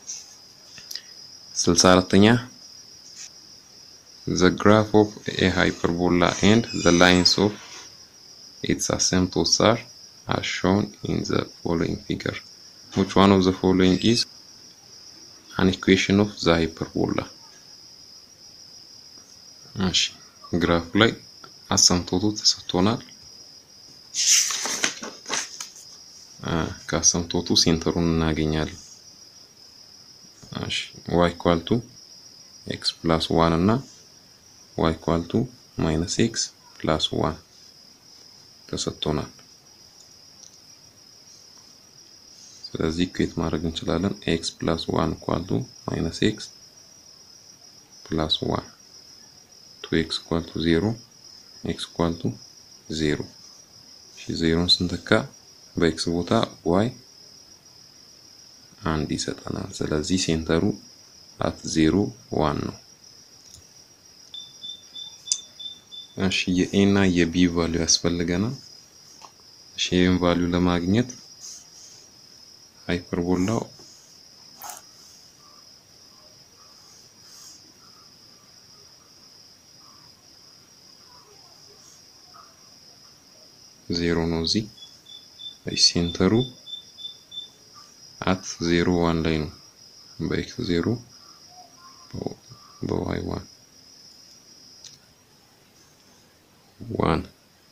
A: ስልሳ አራተኛ the graph of a hyperbola and the lines of its asymptotes are as shown in the following figure which one of the following is an equation of the hyperbola እሺ ግራፍ ላይ አሰምቶቱ ተሰጥቶናል ከአሰምቶቱ ሴንተሩን እናገኛለን እሺ y equal to x plus one እና y equal to minus x plus one ተሰጥቶናል። ስለዚህ ኢኩዌት ማድረግ እንችላለን። x plus one equal to minus x plus one two x equal to zero x equal to zero እሺ ዜሮን ስንተካ በx ቦታ y አንድ ይሰጠናል። ስለዚህ ሴንተሩ at zero one ነው። እሺ የa እና የb ቫልዩ ያስፈልገናል። እሺ ይሄን ቫልዩ ለማግኘት ሃይፐርቦላው ዜሮ ነው። እዚህ ሴንተሩ at zero one ላይ ነው። በx zero በy one one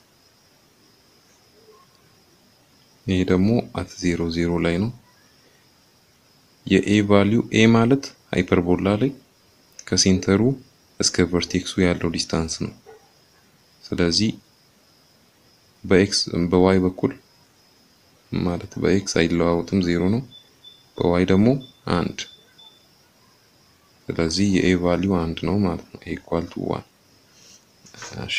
A: ይሄ ደግሞ at zero zero ላይ ነው። የa ቫልዩ a ማለት ሃይፐርቦላ ላይ ከሴንተሩ እስከ ቨርቴክሱ ያለው ዲስታንስ ነው። ስለዚህ በx በy በኩል ማለት በx አይለዋወጥም ዜሮ ነው። በy ደግሞ አንድ። ስለዚህ የa ቫልዩ አንድ ነው ማለት ነው። a equal to one እሺ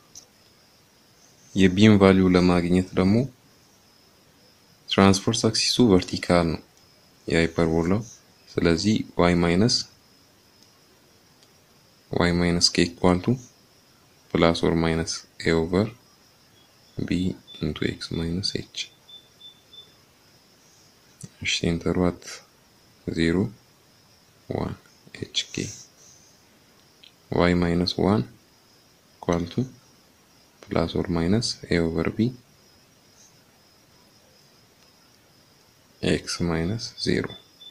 A: የbን ቫልዩ ለማግኘት ደግሞ ትራንስቨርስ አክሲሱ ቨርቲካል ነው የሃይፐርቦላው። ስለዚህ y minus y minus k equal to plus or minus a over b into x minus h ሴንተሩ at zero one hk y minus one equal to plus or minus a over b x minus zero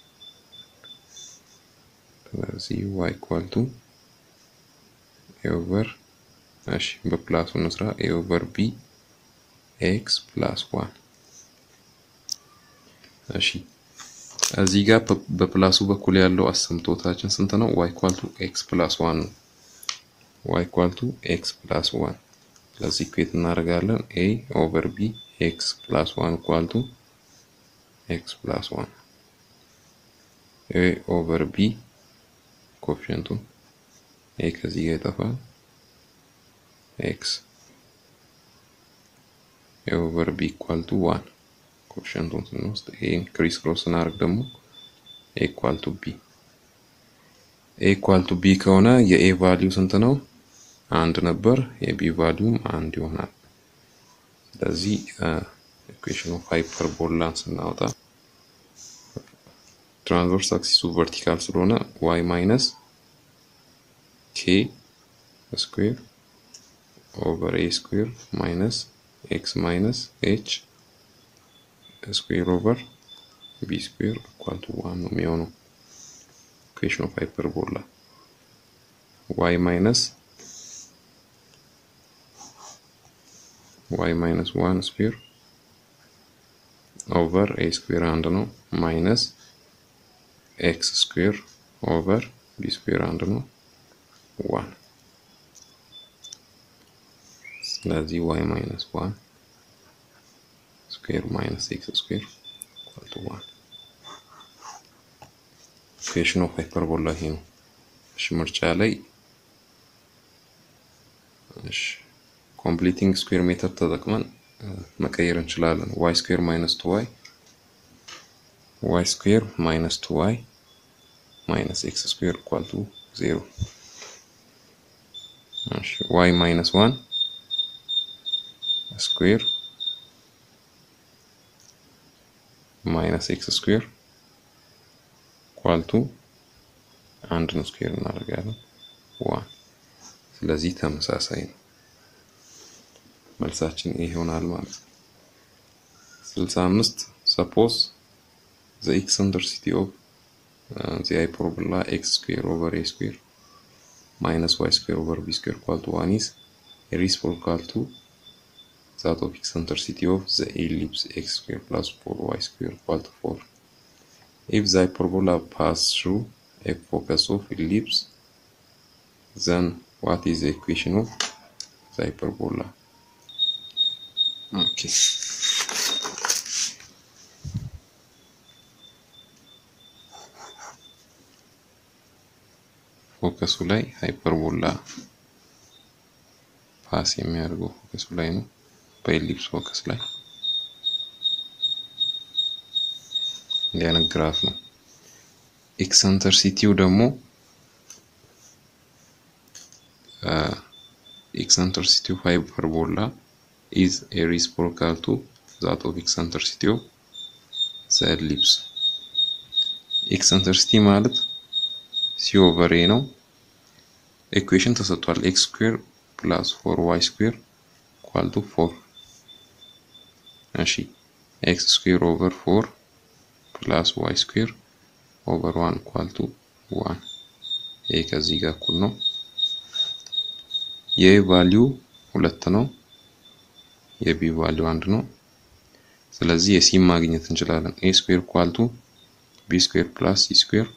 A: ስለዚህ y equal to a over እሺ በፕላሱ እንስራ a over b x plus one እሺ እዚህ ጋር በፕላሱ በኩል ያለው አሰምቶታችን ስንት ነው? y equal to x plus one ነው። y equal to x plus one ስለዚህ ኢኩዌት እናደርጋለን። a over b x plus one equal to x plus one a over b ኮኤፊሽንቱ a ከዚህ ጋር ይጠፋል x a over b equal to one ኮኤፊሽንቱን ስንወስድ a ኢንክሪስ ክሮስ እናደርግ ደግሞ a equal to b a equal to b ከሆነ የa ቫልዩ ስንት ነው? አንድ ነበር። የb ቫልዩም አንድ ይሆናል። ስለዚህ ኢኩዌሽን ኦፍ ሃይፐርቦላን ስናወጣ ትራንስቨርስ አክሲሱ ቨርቲካል ስለሆነ y minus k square over a square minus x minus h square over b square equal to one ነው የሚሆነው ኢኩዌሽን ኦፍ ሃይፐርቦላ y minus y minus one square over a square አንድ ነው minus x square over b square አንድ ነው one ስለዚህ y minus one square minus x square equal to one ኢኩዌሽን ኦፍ ሃይፐርቦላ ይሄ ነው። እሺ ምርጫ ላይ እሺ ኮምፕሊቲንግ ስኩዌር ሜተድ ተጠቅመን መቀየር እንችላለን። y square minus two y y square minus two y minus x square equal to zero እሺ y minus one square minus x square equal to አንድ ነው ስኩዌር እናደርጋለን one ስለዚህ ተመሳሳይ ነው። መልሳችን ይሄ ይሆናል ማለት ነው። ስልሳ አምስት suppose the eccentricity of uh, the hyperbola x square over a square minus y square over b square equal to one is a reciprocal to that of eccentricity of the ellipse x square plus four y square equal to four. If the hyperbola passes through a focus of ellipse, then what is the equation of ሃይፐርቦላ ኦኬ ፎከሱ ላይ ሃይፐርቦላ ፓስ የሚያደርገው ፎከሱ ላይ ነው በኤሊፕስ ፎከስ ላይ እንዲያን ግራፍ ነው ኤክሰንትሪሲቲው ደግሞ eccentricity of hyperbola is a reciprocal to that of eccentricity of the ellipse. Eccentricity ማለት c over a ነው equation ተሰጥቷል x square plus four y square equal to four እሺ x square over four plus y square over one equal to one ይሄ ከዚህ ጋር እኩል ነው የa ቫልዩ ሁለት ነው የb ቫልዩ አንድ ነው ስለዚህ የc ማግኘት እንችላለን a square equal to b square plus c square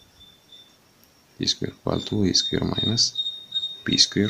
A: b square equal to a square minus b square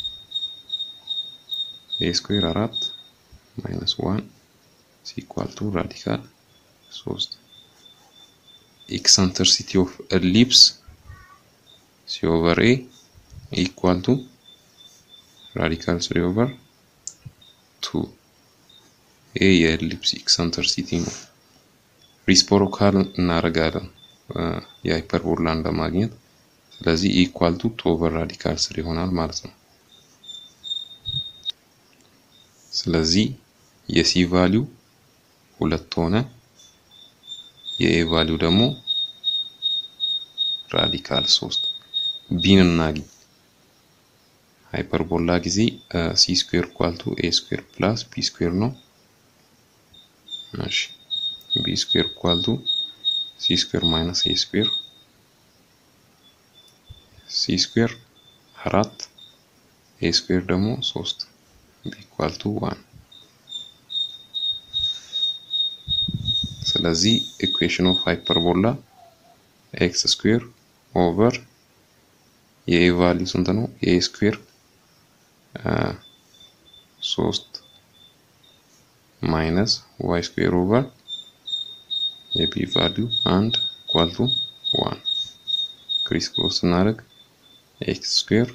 A: a square አራት minus one c equal to radical three eccentricity of ellipse c over a equal to radical three over two a የኤሊፕስ ኤክሰንትሪሲቲ ነው ሪሲፕሮካል እናደርጋለን የሃይፐርቦላን ለማግኘት ስለዚህ ኢኳል ቱ two over radical three ይሆናል ማለት ነው ስለዚህ የc ቫልዩ ሁለት ሆነ የa ቫልዩ ደግሞ radical three ቢን እናገኝ ሃይፐርቦላ ጊዜ c square equal to a square plus b square ነው እሺ b square equal to c square minus a square c square አራት a square ደግሞ three b equal to one ስለዚህ equation of hyperbola x square over የa value ስንት ነው a square Uh, three minus y square over a b value and equal to one criss cross እናደርግ x square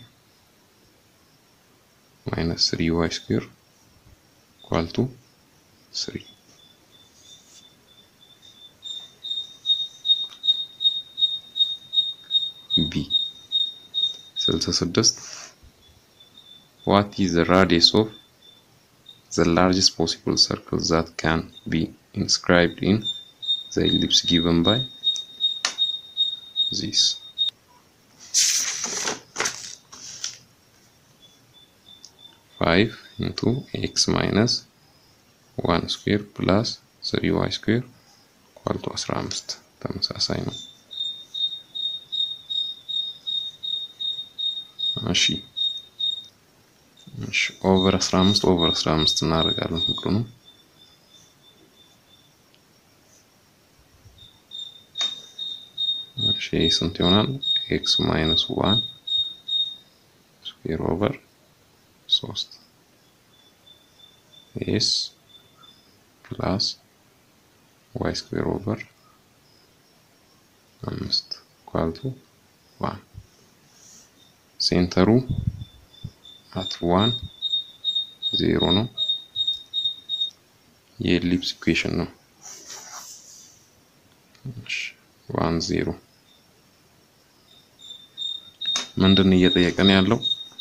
A: minus three y square equal to three b sixty-six What is the radius of the largest possible circle that can be inscribed in the ellipse given by this? five into x minus one square plus three y square equal to fifteen ተመሳሳይ ነው እሺ እሺ ኦቨር fifteen ኦቨር fifteen እናደርጋለን ሁሉንም እሺ ስንት ይሆናል x minus one square over three s plus y square over five equal to one ሴንተሩ at one zero ነው የኤሊፕስ ኢኩዌሽን ነው እሺ one zero ምንድነው እየጠየቀን ያለው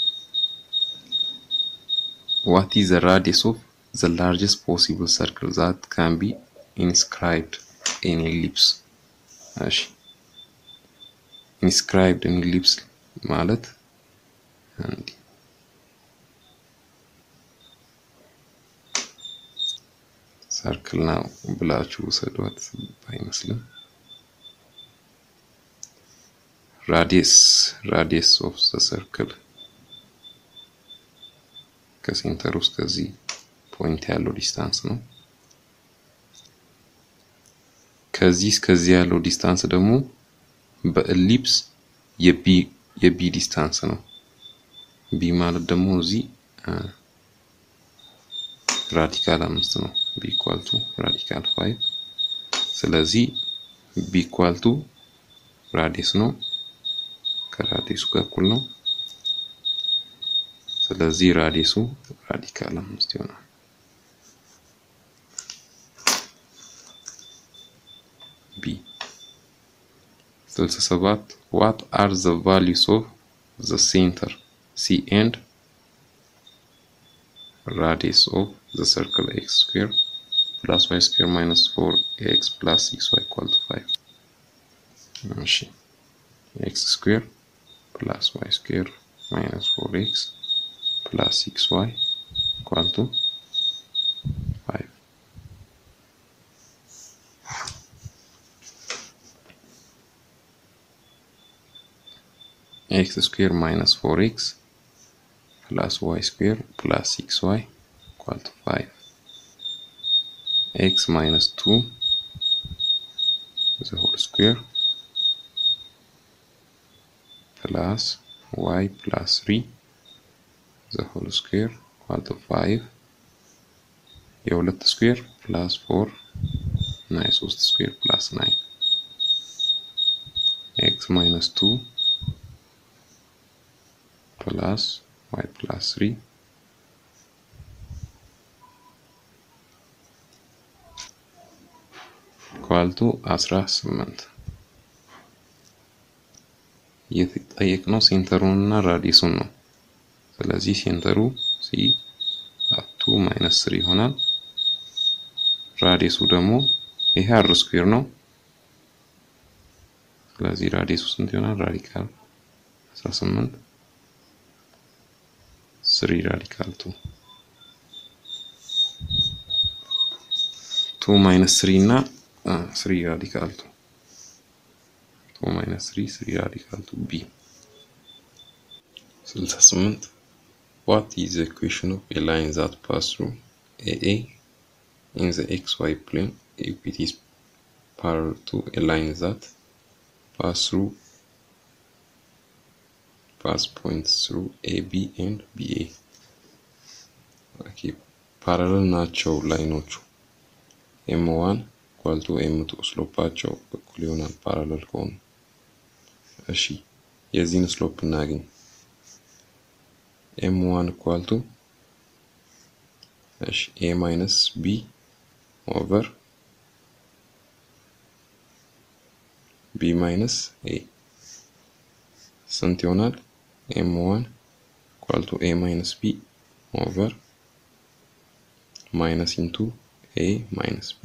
A: what is the radius of the largest possible circle that can be inscribed in ellipse እሺ inscribed in ellipse ማለት አንዲ circle now ብላችሁ ሰዷት ባይመስልም radius radius of the circle ከሴንተሩ እስከዚህ ፖይንት ያለው ዲስታንስ ነው ከዚህ እስከዚህ ያለው ዲስታንስ ደግሞ በኤሊፕስ የቢ የቢ ዲስታንስ ነው ቢ ማለት ደግሞ እዚህ ራዲካል አምስት ነው b equal to ራዲካል five ስለዚህ b equal to ራዲየስ ነው ከራዲየሱ ጋር እኩል ነው ስለዚህ ራዲየሱ ራዲካል አምስት ይሆናል b seven what are the values of the center c and radius of the circle x square plus y square minus four x plus six y equal to five. ماشي x square plus y square minus four x plus six y equal to five. X square minus four x plus y square plus six y equal to five. X minus two the whole square plus y plus three the whole square equal to five. የሁለት square plus four እና የሶስት square plus nine. X minus two plus y plus three equal to eighteen. የተጠየቅነው ሴንተሩንና ራዲየሱን ነው ስለዚህ ሴንተሩ c at two minus three ይሆናል ራዲየሱ ደግሞ ይሄ r ስኩዌር ነው ስለዚህ ራዲየሱ ስንት ይሆናል ራዲካል eighteen three radical two two minus three እና uh, three radical two two minus three three radical two b sixty-eight what is the equation of a line that passes through A A in the xy plane if it is parallel to a line that passes through pass points through A B and B A. Okay, parallel ናቸው ላይኖቹ M one equal to M two ስሎፓቸው እኩል ይሆናል parallel ከሆኑ እሺ የዚህን ስሎፕ እናገኝ M one equal to እሺ A minus B over B minus A ስንት ይሆናል M one equal to A minus B over minus into A minus B.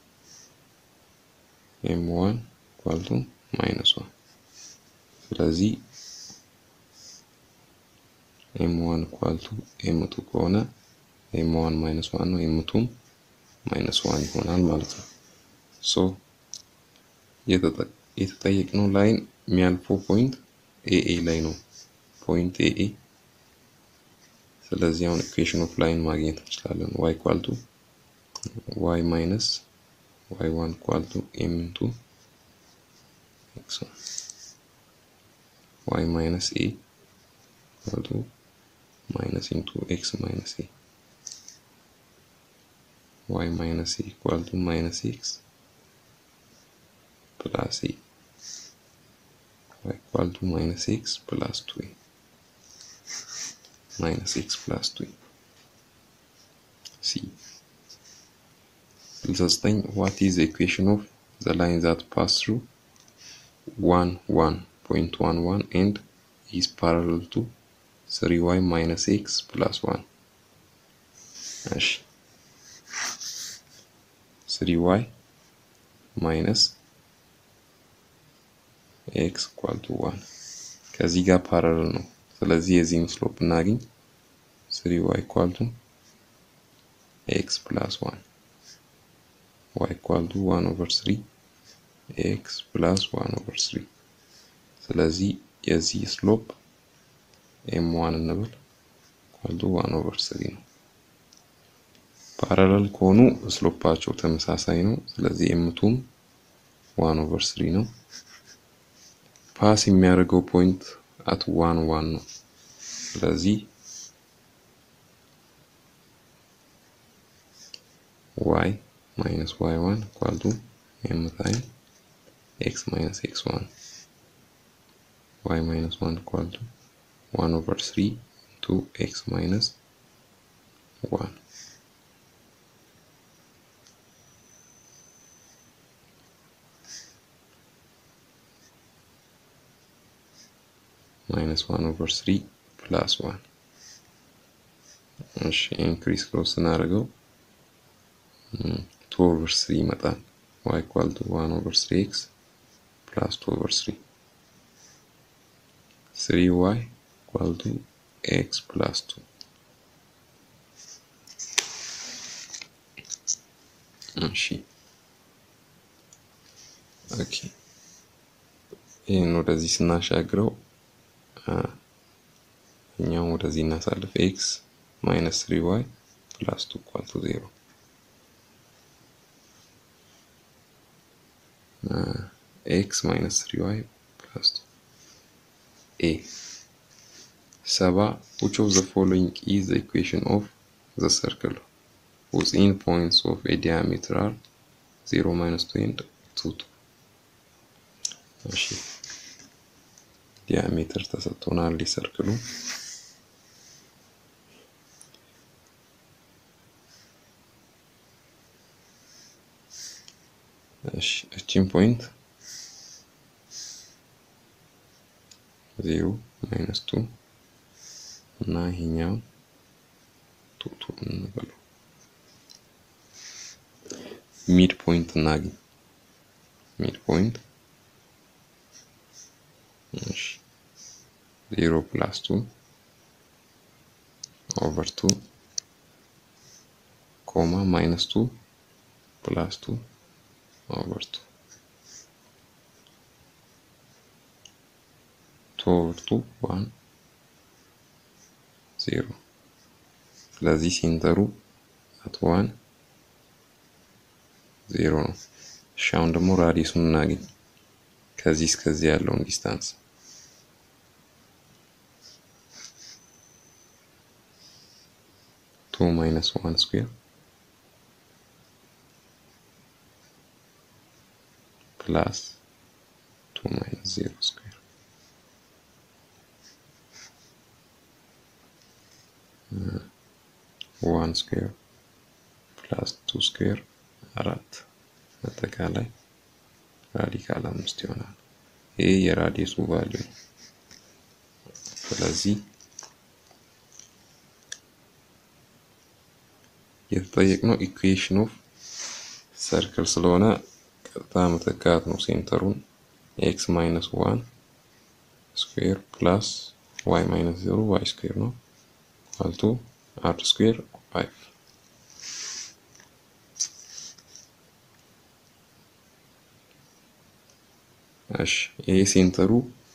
A: M one equal to minus one. ስለዚህ M one equal to M two ከሆነ M one minus one ነው M two minus one ይሆናል ማለት ነው። so የተጠየቅነው ላይን የሚያልፈው ፖይንት A A ላይ ነው ፖይንት A A ስለዚህ አሁን ኢኩዌሽን ኦፍ ላይን ማግኘት እንችላለን y equal to y minus y one equal to m into x one y minus a equal to minus into x minus a y minus a equal to minus x plus a y equal to minus x plus two a minus x plus two c sixty-nine what is the equation of the line that pass through one one point one one and is parallel to three y minus x plus one እሺ three y minus x equal to one ከዚህ ጋር parallel ነው ስለዚህ የዚህን ስሎፕ እናገኝ three y equal to x plus one y equal to one over three x plus one over three ስለዚህ የዚህ ስሎፕ m one እንበል equal to one over three ነው ፓራለል ከሆኑ ስሎፓቸው ተመሳሳይ ነው ስለዚህ m two one over three ነው ፓስ የሚያደርገው ፖይንት at one one ነው ስለዚህ y minus y one equal to m times x minus x one. Y minus one equal to one over three into x minus one. Minus one over three plus one. And increase close scenario. two over three متى y equal to one over three x plus two over three. three y equal to x plus two. ماشي. اوكي. ይህን ወደዚህ ስናሻግረው እኛም ወደዚህ እናሳልፍ x minus three y plus two equal to zero. Uh, x minus three y plus two. A. Saba, which of the following is the equation of the circle whose points of a diameter are zero, minus two and two, two. ماشي. diameter تسطونا اللي circle. ماشي. eighteen point zero minus two እና ይሄኛው two two እንበለው ሚድ ፖይንት እናገኝ ሚድ ፖይንት እሺ zero plus two over two comma minus two plus two over two. two over two one zero. ስለዚህ ሴንተሩ at one zero ነው። እሺ አሁን ደግሞ ራዲየሱን እናገኝ ከዚህ እስከዚህ ያለውን ዲስታንስ two minus one square plus two minus zero square. Uh, one square plus two square አራት አጠቃላይ ራዲካል አምስት ይሆናል። ይሄ የራዲየሱ ቫልዩ። ስለዚህ የተጠየቅነው ኢኩዌሽን ኦፍ ሰርክል ስለሆነ ቀጥታ መተካት ነው። ሴንተሩን x minus one square plus y minus zero y square ነው equal to r square five. እሺ ይሄ ሴንተሩ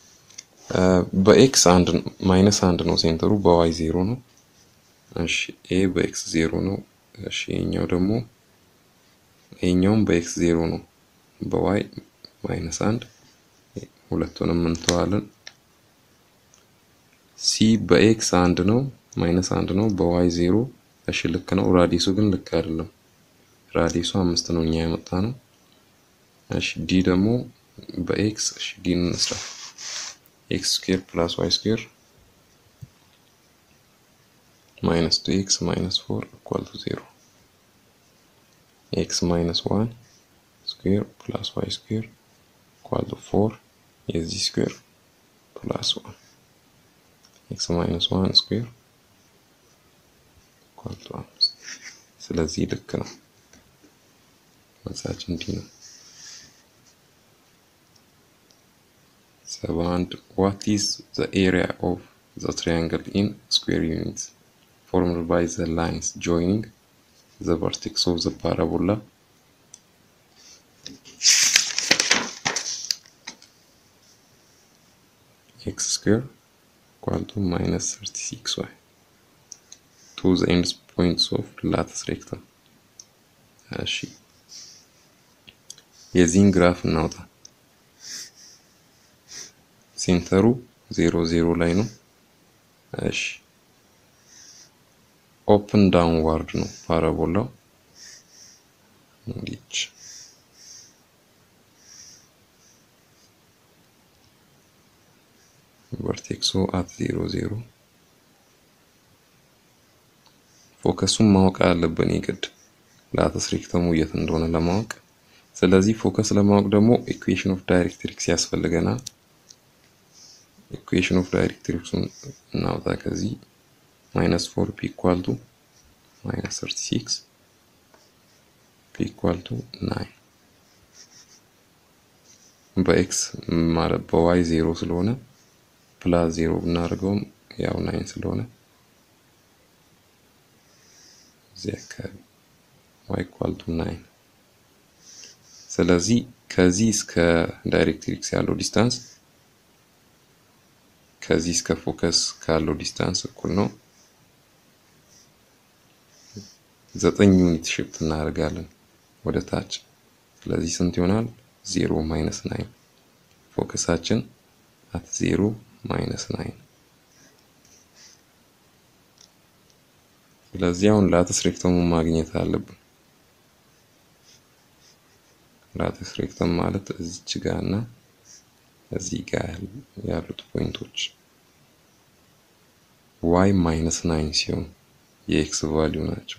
A: በx አንድ ማይነስ አንድ ነው። ሴንተሩ በy zero ነው። እሺ ይሄ በx zero ነው። እሺ ይሄኛው ደግሞ ይሄኛውም በx zero ነው። በy minus አንድ ሁለቱንም እንተዋለን። c በx አንድ ነው minus አንድ ነው በy zero። እሺ ልክ ነው። ራዲየሱ ግን ልክ አይደለም። ራዲየሱ አምስት ነው እኛ ያመጣ ነው። እሺ d ደግሞ በx እሺ d እንስራ x square plus y square minus two x minus four equal to zero. X minus one square plus y square equal to four is z square plus one. X minus one square equal to one. ስለዚህ ልክ ነው። መሳጭ እንዲህ ነው። seven. What is the area of the triangle in square units formed by the lines joining the vertex of the parabola? X square equal to minus thirty-six y to the end points of latus rectum. እሺ የዚህን ግራፍ እናውጣ። ሴንተሩ zero zero ላይ ነው። እሺ ኦፕን ዳውንዋርድ ነው ፓራቦላው። እንዲች ቨርቴክሱ at ዜሮ ዜሮ ፎከሱን ማወቅ አለብን ይግድ ላተስ ሬክተሙ የት እንደሆነ ለማወቅ ስለዚህ ፎከስ ለማወቅ ደግሞ ኢኩዌሽን ኦፍ ዳይሬክትሪክስ ያስፈልገናል ኢኩዌሽን ኦፍ ዳይሬክትሪክሱን እናውጣ ከዚህ minus four p equal to minus thirty-six p equal to nine በx ማለት በy ዜሮ ስለሆነ ፕላስ ዜሮ ብናደርገው ያው nine ስለሆነ ዘካ y equal to nine ስለዚህ ከዚህ እስከ ዳይሬክትሪክስ ያለው ዲስታንስ ከዚህ እስከ ፎከስ ካለው ዲስታንስ እኩል ነው ዘጠኝ ዩኒት ሽፍት እናደርጋለን ወደ ታች ስለዚህ ስንት ይሆናል zero minus nine ፎከሳችን at zero minus nine ስለዚህ አሁን ላተስ ሬክተሙ ማግኘት አለብን ላተስ ሬክተም ማለት እዚች ጋርና እዚህ ጋር ያሉት ፖይንቶች y minus nine ሲሆን የx ቫልዩ ናቸው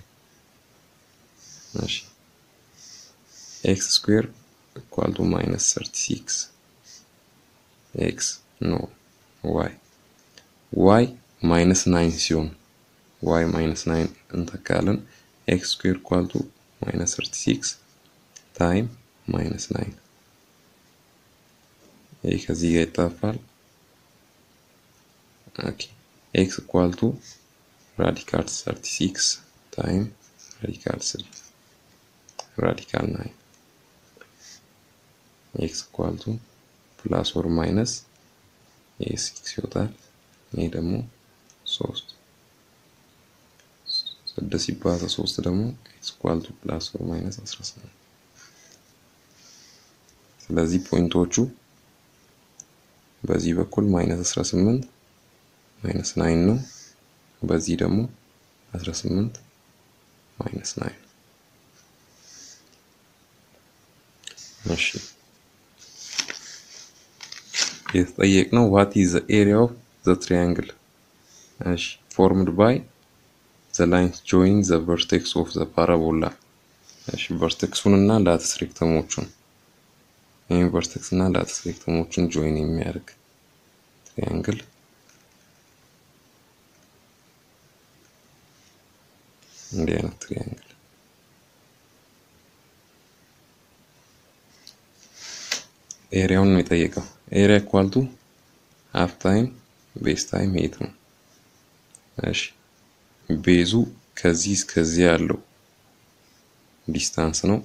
A: እሺ x square equal to minus thirty-six x no y y minus nine ሲሆን y minus nine እንተካለን x square equal to minus thirty-six time minus nine ይሄ ከዚህ ጋር ይጣፋል ኦኬ x equal to radical thirty-six time radical three radical nine x equal to plus or minus a six ይወጣል ይሄ ደግሞ three ስድስት ሲባዛ three ደግሞ x equal to plus or minus seventeen ስለዚህ ፖይንቶቹ በዚህ በኩል minus eighteen minus nine ነው በዚህ ደግሞ eighteen minus nine እሺ የተጠየቅነው what is the area of the triangle እሺ formed by the lines joining the vertex of the parabola እሺ vertexኡንና ላተስ ሬክተሞቹን ይሄን vertex እና ላተስ ሬክተሞቹን join የሚያደርግ triangle እንዲህ አይነት triangle ኤሪያውን ነው የጠየቀው ኤሪያ equal to half time base time eight ነው እሺ ቤዙ ከዚህ እስከዚህ ያለው ዲስታንስ ነው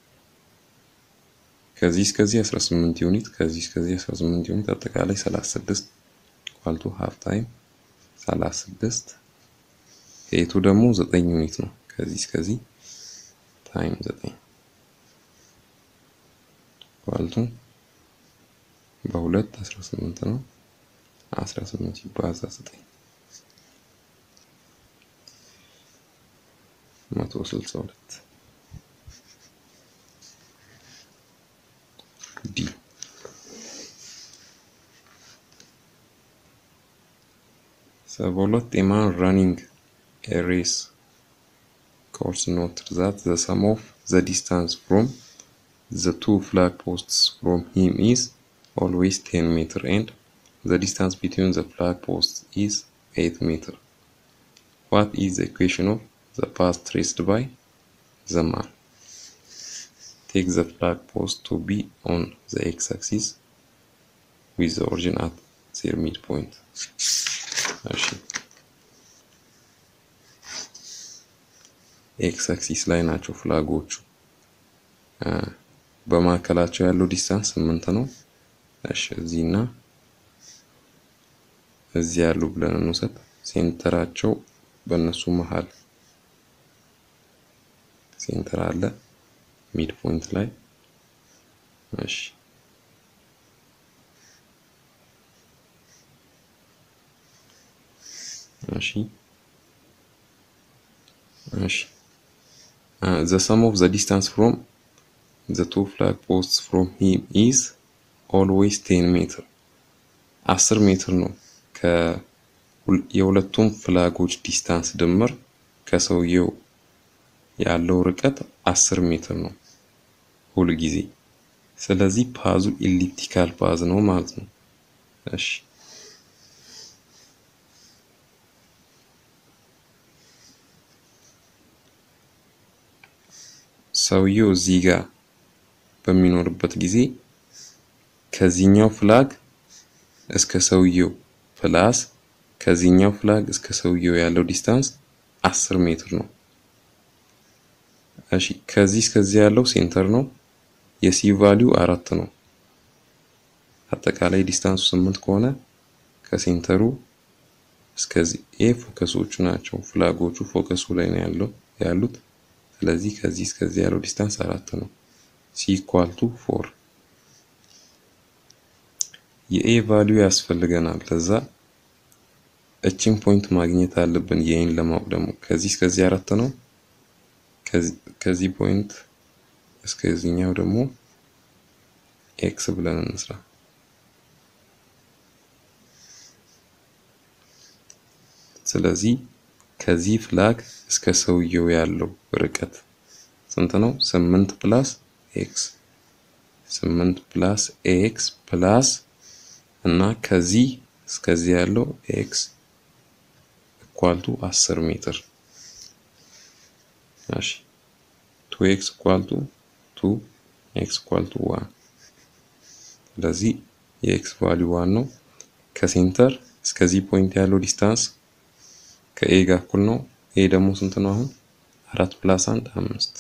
A: ከዚህ እስከዚህ eighteen ዩኒት ከዚህ እስከዚህ eighteen ዩኒት አጠቃላይ thirty-six equal to half time thirty-six ኤቱ ደግሞ nine ዩኒት ነው ከዚህ እስከዚህ ታይም nine equal to በሁለት eighteen ነው eighteen ሲባዛ nine one sixty-two D Savolot a man running a race course note that the sum of the distance from the two flag posts from him is always ten meter and the distance between the flag posts is eight meter. What is the equation of the path traced by the man? Take the flag post to be on the x-axis with the origin at their midpoint. Actually, x-axis ላይ ናቸው ፍላጎቹ በማከላቸው ያለው ዲስታንስ ስምንት ነው እሺ እዚህና እዚህ ያሉ ብለን እንውሰድ ሴንተራቸው በእነሱ መሃል ሴንተር አለ ሚድ ፖይንት ላይ እሺ እሺ እሺ uh, the sum of the distance from the two flag posts from him is always ten meter ten ሜትር ነው የሁለቱም ፍላጎች ዲስታንስ ድምር ከሰውየው ያለው ርቀት ten ሜትር ነው ሁሉ ጊዜ ስለዚህ ፓዙ ኢሊፕቲካል ፓዝ ነው ማለት ነው እሺ ሰውየው እዚህ ጋር በሚኖርበት ጊዜ ከዚህኛው ፍላግ እስከ ሰውየው ፕላስ ከዚህኛው ፍላግ እስከ ሰውየው ያለው ዲስታንስ ten ሜትር ነው እሺ ከዚህ እስከዚህ ያለው ሴንተር ነው የሲ ቫልዩ four ነው አጠቃላይ ዲስታንሱ eight ከሆነ ከሴንተሩ እስከዚህ ኤ ፎከሶቹ ናቸው ፍላጎቹ ፎከሱ ላይ ነው ያለው ያሉት ስለዚህ ከዚህ እስከዚህ ያለው ዲስታንስ four ነው c = four የኤ ቫልዩ ያስፈልገናል ለዛ እቺን ፖይንት ማግኘት አለብን የኤን ለማወቅ ደግሞ ከዚህ እስከዚህ four ነው ከዚህ ፖይንት እስከዚህኛው ደግሞ x ብለን እንስራ ስለዚህ ከዚህ ፍላግ እስከ ሰውየው ያለው ርቀት ስንት ነው eight ፕላስ x eight ፕላስ x ፕላስ እና ከዚህ እስከዚህ ያለው x equal to ten ሜትር እሺ two x equal to two x equal to one ስለዚህ የx ቫልዩ one ነው ከሴንተር እስከዚህ ፖይንት ያለው ዲስታንስ ከኤ ጋር እኩል ነው ኤ ደግሞ ስንት ነው አሁን four + one five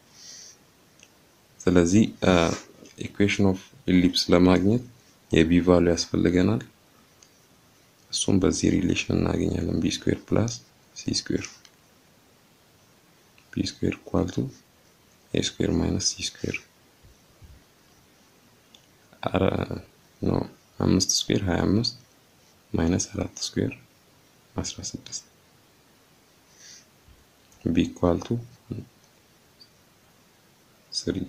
A: ስለዚህ ኢኩዌሽን ኦፍ ኢሊፕስ ለማግኘት የቢ ቫልዩ ያስፈልገናል እሱም በዚህ ሪሌሽን እናገኛለን b ስኩዌር + c ስኩዌር b ስኩዌር equal to a ስኩዌር - c ስኩዌር አረ ነው five ስኩዌር twenty-five minus four ስኩዌር sixteen b equal to three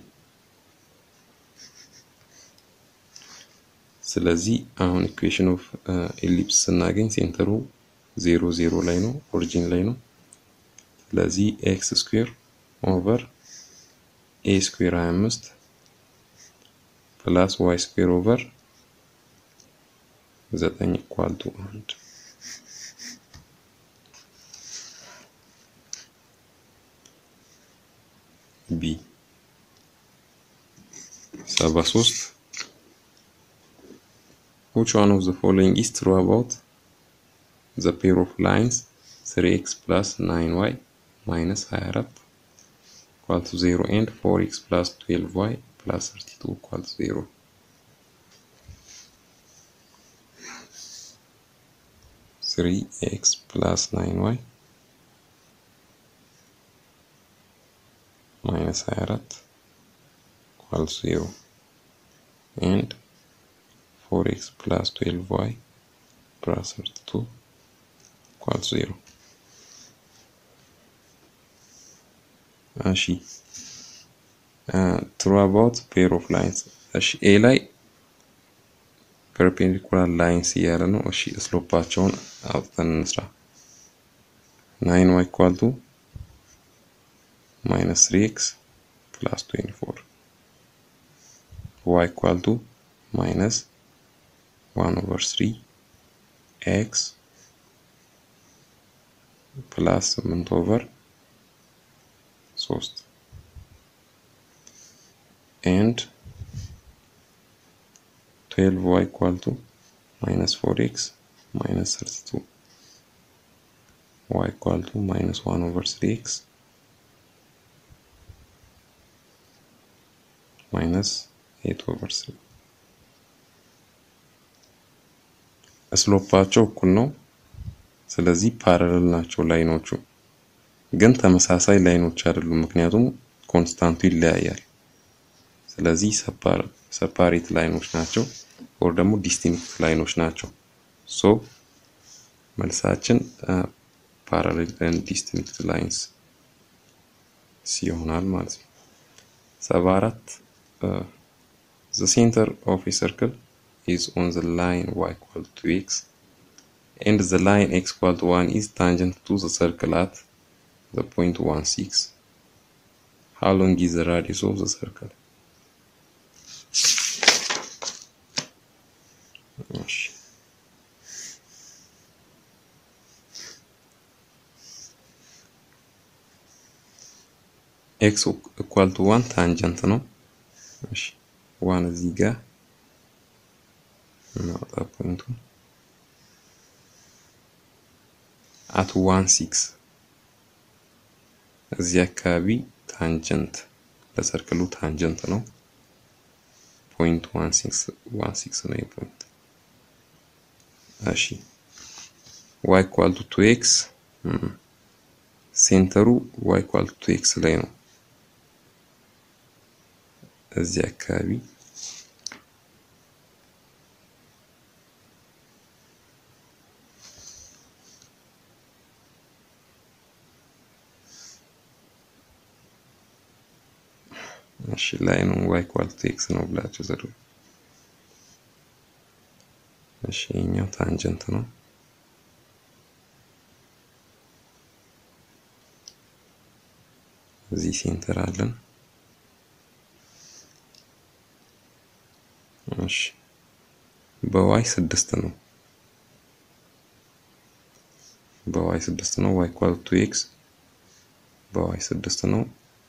A: ስለዚህ አሁን ኢኩዌሽን ኦፍ ኢሊፕስ እናገኝ ሴንተሩ zero zero ላይ ነው ኦሪጂን ላይ ነው ስለዚህ x ስኩዌር ኦቨር a ስኩዌር twenty-five ፕላስ y ስኩዌር ኦቨር nine equal to one b seventy-three Which one of the following is true about the pair of lines three x plus nine y minus twenty-four equal to zero and four x plus twelve y plus thirty-two equal to zero? three x plus nine y minus twenty-four equals zero and four x plus twelve y plus thirty-two equals zero. እሺ true about pair of lines እሺ a ላይ perpendicular lines እያለ ነው እሺ ስሎፓቸውን አውጥተን እንስራ nine y equal to minus three x plus twenty-four y equal to minus one over three x plus eight over three and twelve y equal to minus four x minus thirty-two y equal to minus one over three x minus eight over three ስሎፓቸው እኩል ነው ስለዚህ ፓራለል ናቸው ላይኖቹ ግን ተመሳሳይ ላይኖች አይደሉም ምክንያቱም ኮንስታንቱ ይለያያል ስለዚህ ሰፓር ሰፓሬት ላይኖች ናቸው or ደግሞ ዲስቲንክት ላይኖች ናቸው ሶ መልሳችን ፓራለል and distinct lines ሲ ይሆናል ማለት ነው። ሰባ አራት the center of a circle is on the line y equal to x and the line x equal to one is tangent to the circle at the point one six. How long is the radius of the circle? እሺ x equal to one tangent ነው። እሺ one እዚህ ጋር እናውጣ ፖይንቱ at one six እዚህ አካባቢ ታንጀንት ለሰርክሉ ታንጀንት ነው point one six one six ነው ፖይንት። እሺ y equal to two x ሴንተሩ y equal to two x ላይ ነው እዚህ አካባቢ እሺ ላይ ነው y equal to x ነው ብላችሁ ዘሩ። እሺ እኛው ታንጀንት ነው እዚህ ሴንተር አለን። እሺ በy ስድስት ነው በy ስድስት ነው y equal to x በy ስድስት ነው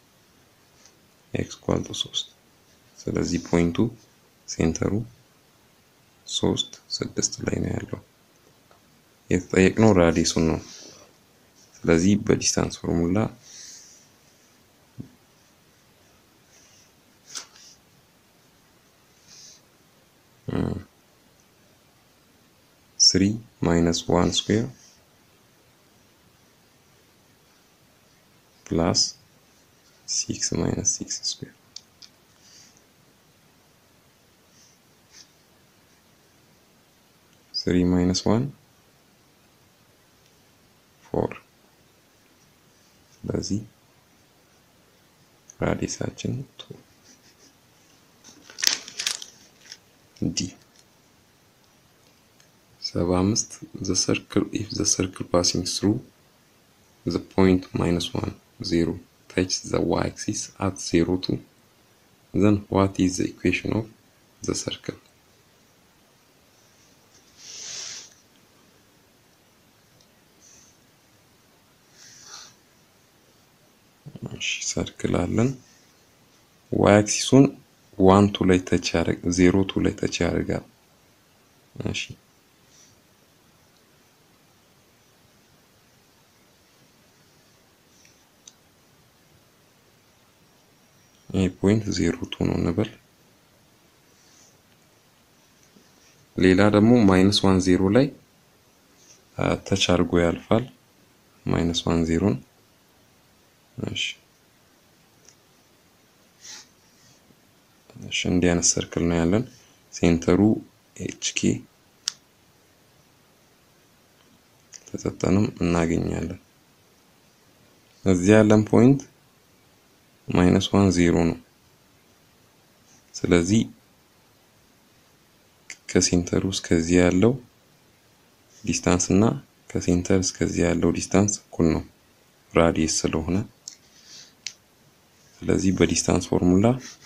A: x equal to ሶስት። ስለዚህ ፖይንቱ ሴንተሩ ሶስት ስድስት ላይ ነው ያለው። የተጠየቅነው ራዲየሱን ነው። ስለዚህ በዲስታንስ ፎርሙላ three minus one square plus six minus six square. three minus one four. ስለዚህ ራዲየሳችን two. D seventy-five the circle if the circle passing through the point minus one zero touches the y-axis at zero two, then what is the equation of the circle? እሺ ሰርክል አለን y-axis-ን one two ላይ ተች ያደርግ zero two ላይ ተች ያደርጋል። እሺ ይሄ ፖይንት zero two ነው ነበር። ሌላ ደግሞ minus one zero ላይ ተች አድርጎ ያልፋል minus one zero ን። እሺ እሺ እንዲህ አይነት ሰርክል ነው ያለን። ሴንተሩ ኤችኬ ተሰጠንም እናገኛለን። እዚህ ያለን ፖይንት minus one zero ነው። ስለዚህ ከሴንተሩ እስከዚህ ያለው ዲስታንስ እና ከሴንተር እስከዚህ ያለው ዲስታንስ እኩል ነው ራዲየስ ስለሆነ። ስለዚህ በዲስታንስ ፎርሙላ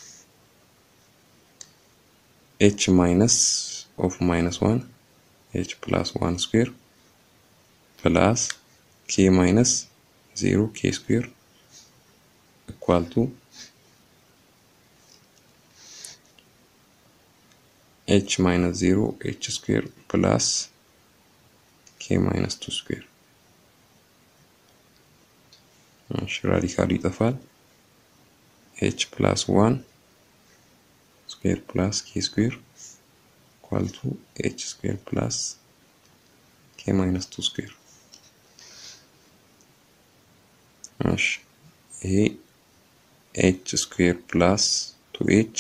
A: h minus of minus one h plus one square plus k minus zero k square equal to h minus zero h square plus k minus two square. እሺ ራዲካሉ ይጠፋል። h plus one square plus k square equal to h square plus k minus two square. እሺ ይሄ h square plus two h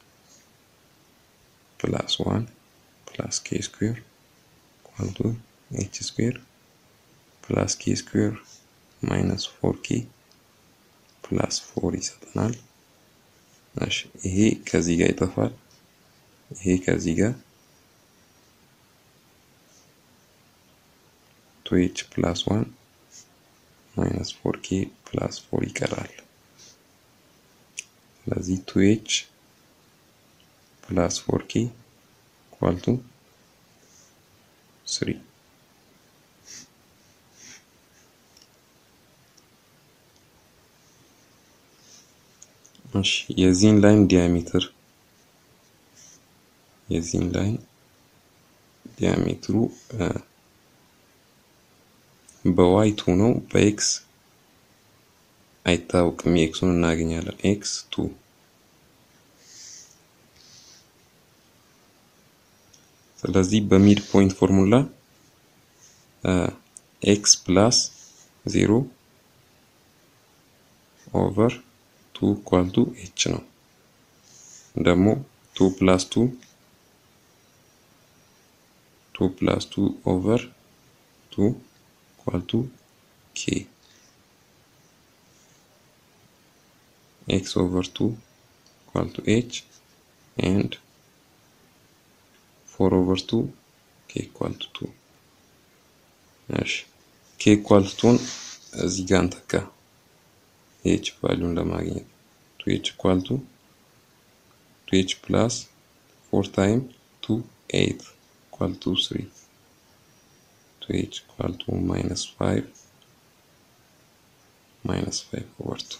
A: plus one plus k square equal to h square plus k square minus four k ፕላስ ፎር ይሰጠናል። እሺ ይሄ ከዚህ ጋር ይጠፋል። ይሄ ከዚህ ጋር ቱ ኤች ፕላስ ዋን ማይነስ ፎር ኬ ፕላስ ፎር ይቀራል። ስለዚህ ቱ ኤች ፕላስ ፎር ኬ ኢኳል ቱ ስሪ። እሺ የዚህን ላይን ዲያሜትር የዚህን ላይን ዲያሜትሩ በዋይ ቱ ነው፣ በኤክስ አይታወቅም። ኤክሱን እናገኛለን። ኤክስ ቱ ስለዚህ በሚድ ፖይንት ፎርሙላ ኤክስ ፕላስ ዜሮ ኦቨር ቱ ኢኳል ቱ ኤች ነው። ደግሞ ቱ ፕላስ ቱ ቱ ፕላስ ቱ ኦቨር ቱ ኢኳል ቱ ኬ x over two equal to h and four over two k equal to two. እሺ k equal to two እዚህ ጋር እንተካ h ቫልዩን ለማግኘት two h equal to two h plus four times two eight equal to three. two h equal to minus five minus five over two.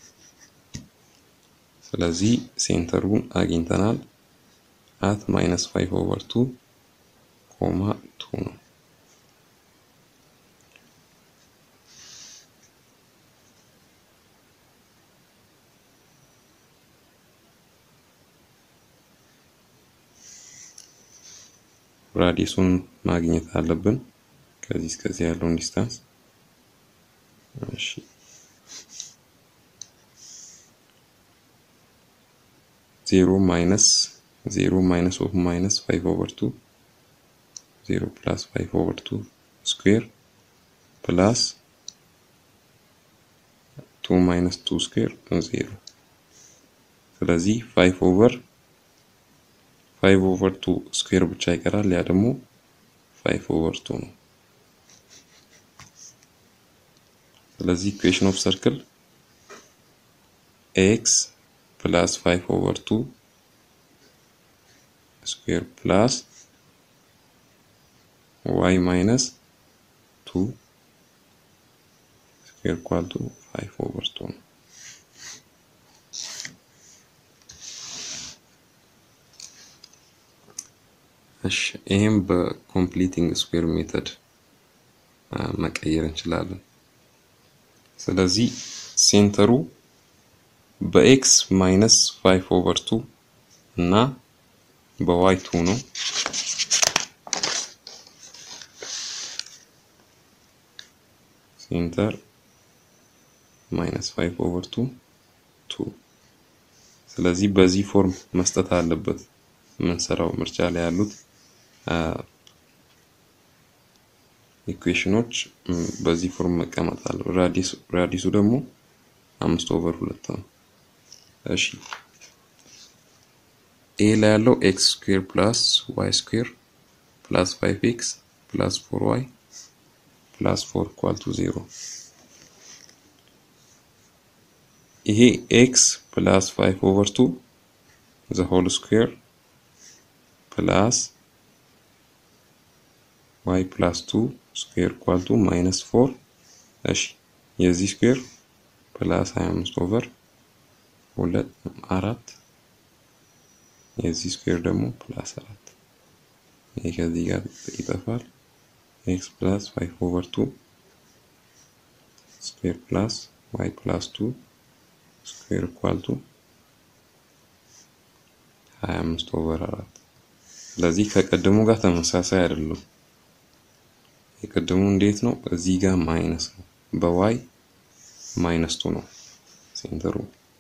A: ስለዚህ ሴንተሩን አግኝተናል at minus five over two comma two ነው። ራዲሱን ማግኘት አለብን ከዚህ እስከዚህ ያለውን ዲስታንስ። እሺ zero minus zero minus of minus five over two, zero plus five over two square plus two minus two square zero. ስለዚህ five over five over two square ብቻ ይቀራል። ያ ደግሞ five over two ነው። ስለዚህ equation of circle x plus five over two square plus y minus two square equal to five over two. እሺ ይሄም በኮምፕሊቲንግ ስኩዌር ሜተድ መቀየር እንችላለን። ስለዚህ ሴንተሩ በx minus five over two እና በy two ነው። ሴንተር minus five over two two። ስለዚህ በዚህ ፎርም መስጠት አለበት። ምን ሰራው ምርጫ ላይ ያሉት ኢኩዌሽኖች በዚህ ፎርም መቀመጥ አለው። ራዲስ ራዲሱ ደግሞ አምስት ኦቨር ሁለት ነው። እሺ a ላይ ያለው x square plus y square plus five x plus four y plus four equal to zero. ይሄ x plus five over two the whole square plus y plus two square equal to minus four. እሺ የዚህ square plus twenty-five over ሁለት አራት የዚህ ስኩዌር ደግሞ ፕላስ አራት ይሄ ከዚህ ጋር ይጠፋል። x plus five over two square plus y plus two square equal to twenty-five over አራት። ስለዚህ ከቀደሙ ጋር ተመሳሳይ አይደለም። የቀደሙ እንዴት ነው? እዚህ ጋር ማይነስ ነው፣ በy ማይነስ two ነው ሴንተሩ።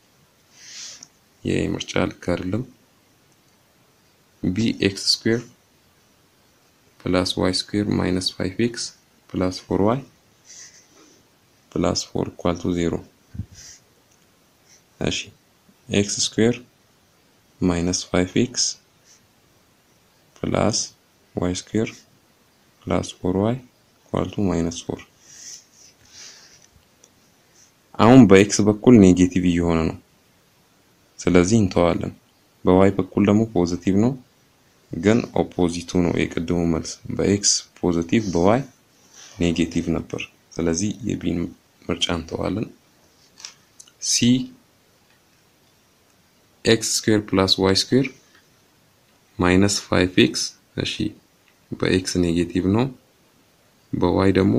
A: የምርጫ ልክ አይደለም። b x square plus y square minus five x plus four y plus four equal to zero. እሺ x square minus five x plus y square plus four y equal to minus four አሁን በx በኩል ኔጌቲቭ እየሆነ ነው ስለዚህ እንተዋለን በy በኩል ደግሞ ፖዚቲቭ ነው ግን ኦፖዚቱ ነው የቀደሙ መልስ በx ፖዚቲቭ በy ኔጌቲቭ ነበር ስለዚህ የቢን ምርጫ እንተዋለን c x square plus y square minus five x እሺ በx ኔጌቲቭ ነው በy ደግሞ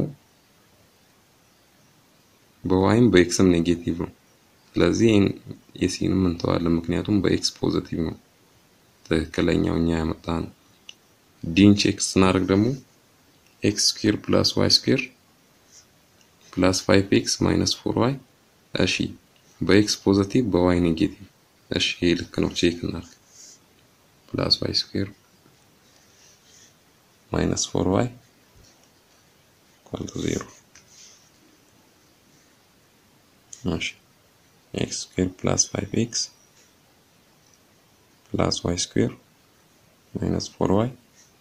A: በyም በxም ኔጌቲቭ ነው ስለዚህ የሲንም እንተዋለን ምክንያቱም በx ፖዚቲቭ ነው ትክክለኛውኛ ያመጣን ዲን ቼክ ስናደርግ ደግሞ x square plus y square plus five x minus four y እሺ በx ፖዚቲቭ በy ኔጌቲቭ እሺ ይሄ ልክ ነው ቼክ እናድርግ plus y square minus four y equal to zero እሺ x square plus five x plus y square minus four y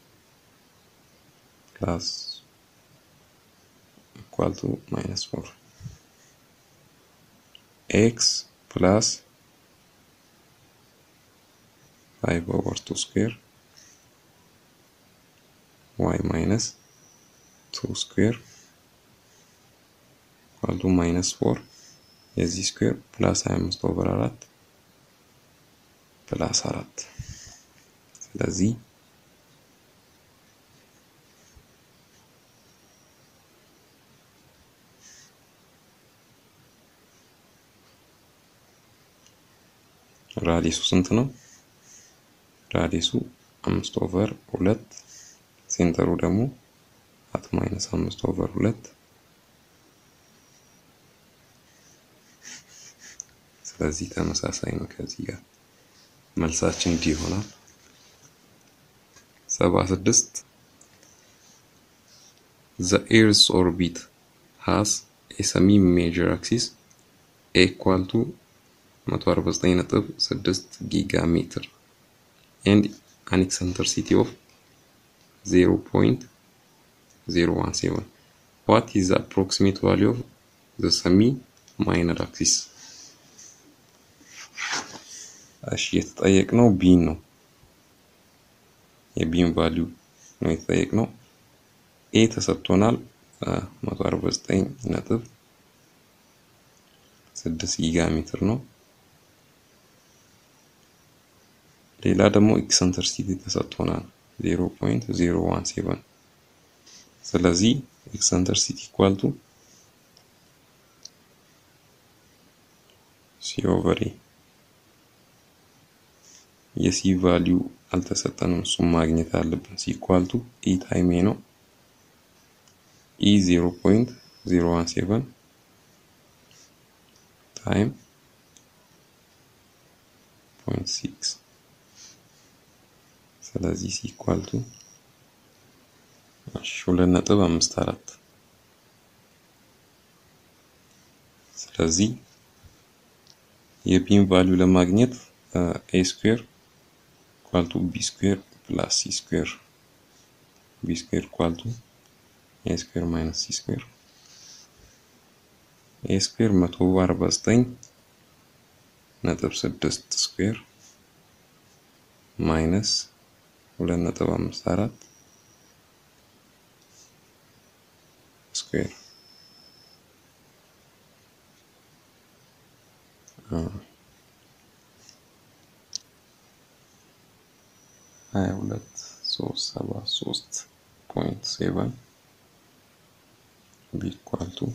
A: plus equal to minus four x plus five over two square y minus two square equal to minus four የዚህ ስኩዌር ፕላስ አምስት ኦቨር አራት ፕላስ አራት ስለዚህ ራዲየሱ ስንት ነው ራዲየሱ አምስት ኦቨር ሁለት ሴንተሩ ደግሞ አት ማይነስ አምስት ኦቨር ሁለት ስለዚህ ተመሳሳይ ነው ከዚህ ጋር መልሳችን ዲ ይሆናል ሰባ ስድስት The Earth's orbit has a semi-major axis equal to one hundred forty-nine point six gigameter and an eccentricity of zero point zero one seven. What is the approximate value of the semi-minor axis? እሺ የተጠየቅነው ቢን ነው የቢን ቫልዩ ነው የተጠየቅነው ኤ ተሰጥቶናል one hundred forty-nine ነጥብ ስድስት ጊጋሜትር ነው ሌላ ደግሞ ኤክሰንትሪሲቲ ተሰጥቶናል zero point zero one seven ስለዚህ ኤክሰንትሪሲቲ ኢኳል ቱ c over a የሲ ቫልዩ አልተሰጠንም እሱ ማግኘት አለብን c equal to e time a ነው e zero point zero one seven time zero point six ስለዚህ c equal to ሁለት ነጥብ አምስት አራት ስለዚህ የቢን ቫልዩ ለማግኘት a square equal to b square plus c square b square equal to a square minus c square a square one hundred forty-nine ነጥብ ስድስት square minus ሁለት ነጥብ አምስት አራት square ሀያ ሁለት ሶስት ሰባ ሶስት ፖይንት ሰቨን be equal to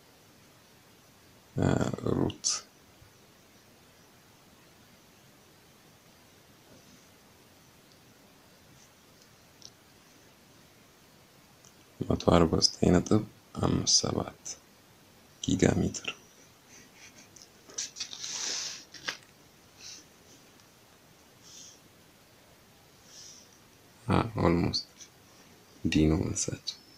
A: uh, root one hundred forty-nine ነጥብ አምስት ሰባት ጊጋሜትር ah almost D ነው መልሳችን